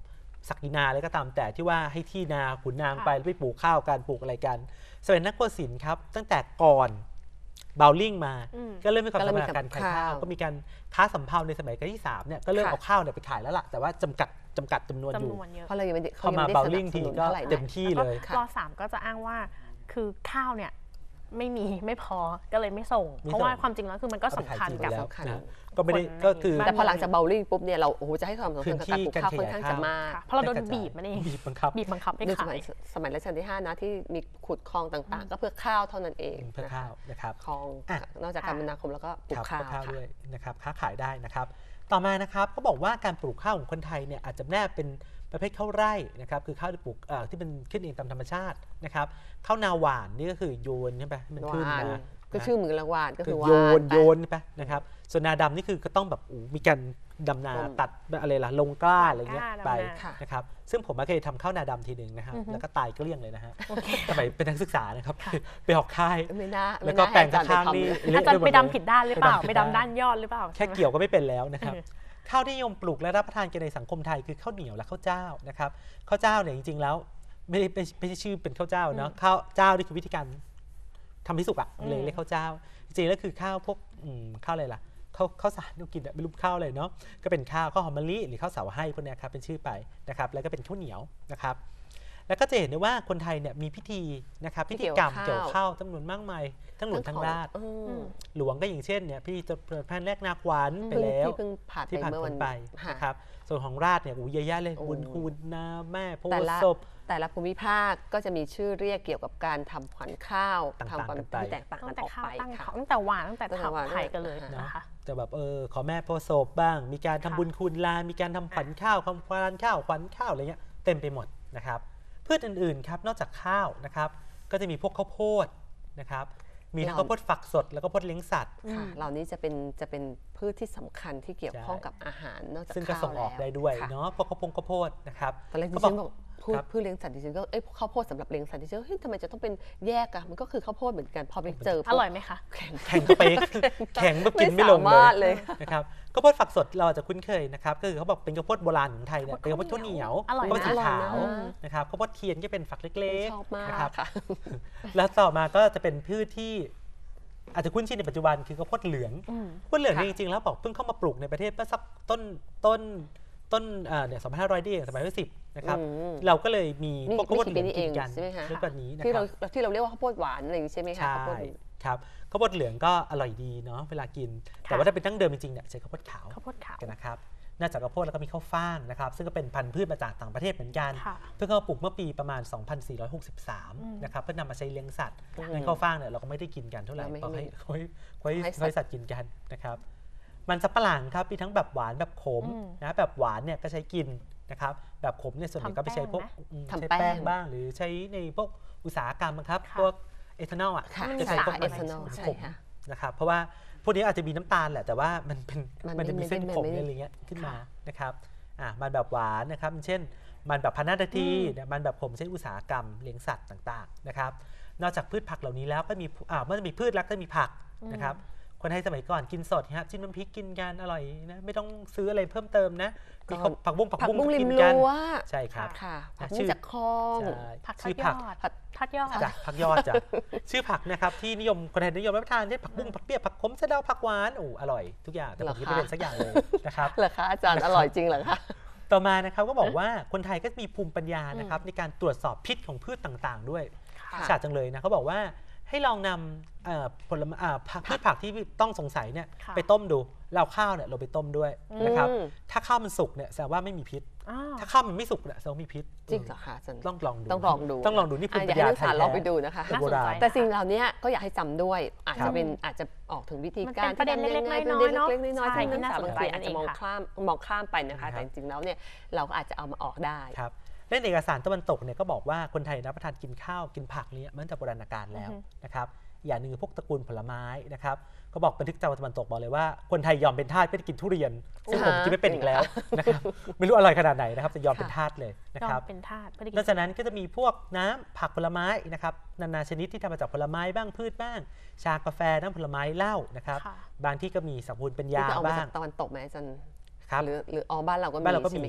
ศักดินาอะไรก็ตามแต่ที่ว่าให้ที่นาขุนนางไปแล้วไปปลูกข้าวกันปลูกอะไรกันสมัยนักโกสินทร์ครับตั้งแต่ก่อนเบลลิ่งมาก็เริ่มมีความสามารถการขายข้าวก็มีการค้าสำเภาในสมัยรัชกาลที่สามเนี่ยก็เริ่มเอาข้าวเนี่ยไปขายแล้วล่ะแต่ว่าจำกัดจำกัดจำนวนอยู่เพราะเรายังไม่ได้พอมาเบลลิ่งทีก็เต็มที่เลยรอสามก็จะอ้างว่าคือข้าวเนี่ยไม่มีไม่พอก็เลยไม่ส่งเพราะว่าความจริงแล้วคือมันก็สำคัญกับก็ไม่ได้ก็คือแต่พอหลังจากเบลลิ่งปุ๊บเนี่ยเราโอ้โหจะให้ความสำคัญกับการปลูกข้าวค่อนข้างจะมากเพราะเราโดนบีบมันเองบีบบังคับบีบบังคับให้ขายสมัยรัชกาลที่ห้านะที่มีขุดคลองต่างๆก็เพื่อข้าวเท่านั้นเองเพื่อข้าวนะครับคลองนอกจากการคมนาคมแล้วก็ปลูกข้าวด้วยนะครับค้าขายได้นะครับต่อมานะครับก็บอกว่าการปลูกข้าวของคนไทยเนี่ยอาจจะแน่เป็นประเภทข้าวไร่นะครับคือข้าวที่ปลูกที่เป็นขึ้นเองตามธรรมชาตินะครับข้าวนาหวานนี่ก็คือโยนใช่ไหมมันขึ้นมาก็ชื่อมือละวานก็คือโยนโยนไปนะครับส่วนนาดำนี่คือก็ต้องแบบมีการดำนาตัดอะไรล่ะลงกล้าอะไรเงี้ยไปนะครับซึ่งผมเคยทำข้าวนาดำทีหนึ่งนะครับแล้วก็ตายเกลี้ยงเลยนะฮะสมัยเป็นนักศึกษานะครับไปออกค่ายแล้วก็แปลงข้างนี่อาจารย์ไปดำผิดด้านหรือเปล่าไปดำด้านยอดหรือเปล่าแค่เกี่ยวก็ไม่เป็นแล้วนะครับข้าวที่นิยมปลูกและรับประทานกันในสังคมไทยคือข้าวเหนียวและข้าวเจ้านะครับข้าวเจ้าเนี่ยจริงๆแล้วไม่ได้ไม่ใช่ชื่อเป็นข้าวเจ้าเนาะข้าวเจ้านี่คือวิธีการทำให้สุกอ่ะเลยเรียกข้าวเจ้าจริงๆแล้วคือข้าวพวกข้าวอะไรล่ะข้าวข้าวสารเรากินไม่รู้ข้าวอะไรเนาะก็เป็นข้าวข้าวหอมมะลิหรือข้าวสาให้พวกนี้ครับเป็นชื่อไปนะครับแล้วก็เป็นข้าวเหนียวนะครับแล้วก็จะเห็นได้ว่าคนไทยเนี่ยมีพิธีนะครับพิธีกรรมเกี่ยวข้าวจำนวนมากมายทั้งหลวงทั้งราชหลวงก็อย่างเช่นเนี่ยพี่จะเปิดแผ่นแรกนาขวัญไปแล้วที่ผ่านพ้นไปนะครับส่วนของราชเนี่ยอู้เยอะแยะเลยบุญคุณนาแม่โพศพแต่ละภูมิภาคก็จะมีชื่อเรียกเกี่ยวกับการทำขวัญข้าวทำความที่แตกต่างกันออกไปค่ะตั้งแต่หวานตั้งแต่ทำไข่กันเลยนะคะจะแบบเออขอแม่โพศพบ้างมีการทำบุญคุณลานมีการทำขวัญข้าวทำขวัญข้าวขวัญข้าวอะไรเงี้ยเต็มไปหมดนะครับพืชอื่นๆครับนอกจากข้าวนะครับก็จะมีพวกข้าวโพดนะครับมีทั้งข้าวโพดฝักสดแล้วก็ข้าวโพดเลี้ยงสัตว์เหล่านี้จะเป็นจะเป็นพืชที่สำคัญที่เกี่ยวข้องกับอาหารนอกจากข้าวแล้วซึ่งก็ส่งออกได้ด้วยเนาะพวกข้าวโพดข้าวโพดนะครับตอนแรกดิฉันบอกพืชพืชเลี้ยงสัตว์ดิฉันก็เอ้ยข้าวโพดสำหรับเลี้ยงสัตว์ดิฉันเฮ้ยทำไมจะต้องเป็นแยกอะมันก็คือข้าวโพดเหมือนกันพอไปเจออร่อยไหมคะแข็งก็ไปแข็งก็กินไม่ลงเลยนะครับข้าวโพดฝักสดเราจะคุ้นเคยนะครับก็คือเขาบอกเป็นข้าวโพดโบราณของไทยเนี่ยเป็นข้าวโพดข้าวเหนียวข้าวโพดสีขาวนะครับข้าวโพดเทียนก็เป็นฝักเล็กๆนะครับแล้วต่อมาก็จะเป็นพืชที่อาจจะคุ้นชินในปัจจุบันคือข้าวโพดเหลืองข้าวโพดเหลืองจริงๆแล้วบอกเพิ่งเข้ามาปลูกในประเทศเมื่อสักต้นต้นต้นเนี่ยสองพันห้าร้อยดีสมัยที่สิบนะครับเราก็เลยมีพวกข้าวโพดเหลืองกินกันในแบบนี้นะครับที่เราที่เราเรียกว่าข้าวโพดหวานอะไรอย่างนี้ใช่ไหมคะใช่ครับข้าวโพดเหลืองก็อร่อยดีเนาะเวลากินแต่ว่าถ้าเป็นตั้งเดิมจริงๆเนี่ยใช้ข้าวโพดขาวข้าวโพดขาวนะครับนอกจากข้าวโพดแล้วก็มีข้าวฟ่างนะครับซึ่งก็เป็นพันธุ์พืชมาจากต่างประเทศเหมือนกันเพิ่งเข้าปลูกเมื่อปีประมาณ สองพันสี่ร้อยหกสิบสาม นะครับเพื่อนำมาใช้เลี้ยงสัตว์ในข้าวฟ่างเนี่ยเราก็ไม่ได้กินกันเท่าไหร่เพราะให้ให้สัตว์กินกันนะครับมันสับปะหลังครับมีทั้งแบบหวานแบบขมนะแบบหวานเนี่ยก็ใช้กินนะครับแบบขมเนี่ยส่วนใหญ่ก็ไปใช้พวกใช้แป้งบ้างหรือใช้ในพวกอุตสาหกรรมครับพวกเอทานอลอ่ะจะใช้พวกเอทานอลขมนะครับเพราะว่าพวกนี้อาจจะมีน้ำตาลแหละแต่ว่ามันเป็นมันจะมีเส้นขมอะไรเงี้ยขึ้นมานะครับอ่ามันแบบหวานนะครับเช่นมันแบบพันนาทีเนี่ยมันแบบขมเช่นอุตสาหกรรมเลี้ยงสัตว์ต่างๆนะครับนอกจากพืชผักเหล่านี้แล้วก็มีอ่าเมื่อมีพืชแล้วก็มีผักนะครับคนไทยสมัยก่อนกินสดครับจิ้มน้ำพริกกินกันอร่อยนะไม่ต้องซื้ออะไรเพิ่มเติมนะมีผักบุ้งผักบุ้งกินกันใช่ครับผักบุ้งจากคลองผักชื่อผักทัดยอดจ้ะผักยอดจ้ะชื่อผักนะครับที่นิยมคนไทยนิยมรับประทานเช่นผักบุ้งผักเปี้ยผักขมสะเดาผักหวานโอ้อร่อยทุกอย่างแต่ผมกินไม่เป็นสักอย่างเลยนะครับเหรอคะอาจารย์อร่อยจริงเหรอคะต่อมานะครับก็บอกว่าคนไทยก็มีภูมิปัญญานะครับในการตรวจสอบพิษของพืชต่างๆด้วยฉลาดจังเลยนะเขาบอกว่าให้ลองนำผลไม้พืชผักที่ต้องสงสัยเนี่ยไปต้มดูเราข้าวเนี่ยเราไปต้มด้วยนะครับถ้าข้าวมันสุกเนี่ยแสดงว่าไม่มีพิษถ้าข้าวมันไม่สุกเนี่ยแสดงว่ามีพิษจริงเหรอคะต้องลองดูต้องลองดูต้องลองดูนี่ภูมิปัญญาไทยลองไปดูนะคะแต่สิ่งเหล่านี้ก็อยากให้จำด้วยอาจจะเป็นอาจจะออกถึงวิธีการประเด็นเล็กๆน้อยๆเนาะน้อยๆที่นักศึกษาบางทีอาจจะมองข้ามมองข้ามไปนะคะแต่จริงๆแล้วเนี่ยเราก็อาจจะเอามาออกได้ในเอกสารตะวันตกเนี่ยก็บอกว่าคนไทยรับประทานกินข้าวกินผักนี้มันจะโบราณกาลแล้วนะครับอย่างหนึ่งพวกตระกูลผลไม้นะครับก็บอกบันทึกตะวันตกบอกเลยว่าคนไทยยอมเป็นทาสเพื่อกินทุเรียนซึ่งผมกินไม่เป็นอีกแล้วนะครับไม่รู้อร่อยขนาดไหนนะครับแต่ยอมเป็นทาสเลยนะครับเป็นทาสนอกจากนั้นก็จะมีพวกน้ำผักผลไม้นะครับนานาชนิดที่ทำมาจากผลไม้บ้างพืชบ้างชากาแฟน้ำผลไม้เหล้านะครับบางที่ก็มีสรรพคุณเป็นยาบ้างตะวันตกไหมอาจารย์หรือหรืออ๋อบ้านเราก็มีบ้านเราก็มีครับ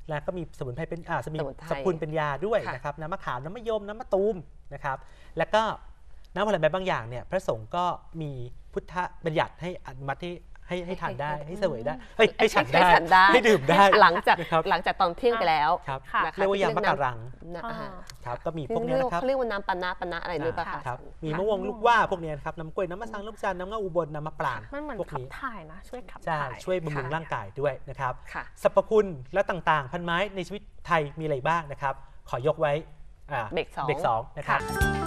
แล้วก็มีสมุนไพรเป็นอ่ามีสมุนไพรสรรพคุณเป็นยาด้วยค่ะนะครับน้ำมะขามน้ำมะยมน้ำมะตูมนะครับแล้วก็น้ำผลไม้บางอย่างเนี่ยพระสงฆ์ก็มีพุทธบัญญัติให้อนุมัติให้ให้ให้ทานได้ให้เสวยได้เฮ้ยให้ฉันได้ให้ฉันได้ให้ดื่มได้หลังจากนะครับหลังจากตอนเที่ยงไปแล้วครับค่ะนะคะเรียกว่ายามะการังนะอ่าอ่าครับก็มีพวกเรีนี้ยกว่านะครับเขาเรียกว่าน้ำปานะปานะอะไรด้วยป่ะคะครับมีมะม่วงลูกว่าพวกนี้นะครับน้ำกล้วยน้ำมะสังลูกจันทร์น้ำเงาอุบลน้ำมะปรางมันเหมือนพวกขับนี้ถ่ายนะช่วยขับใช่ถ่ายช่วยบำรุงค่ะร่างกายด้วยนะครับค่ะสรรพคุณและต่างๆ พันไม้ในชีวิตไทยมีอะไรบ้างนะครับ ขอยกไว้อ่าเบรกสองเบรกสองนะครับค่ะ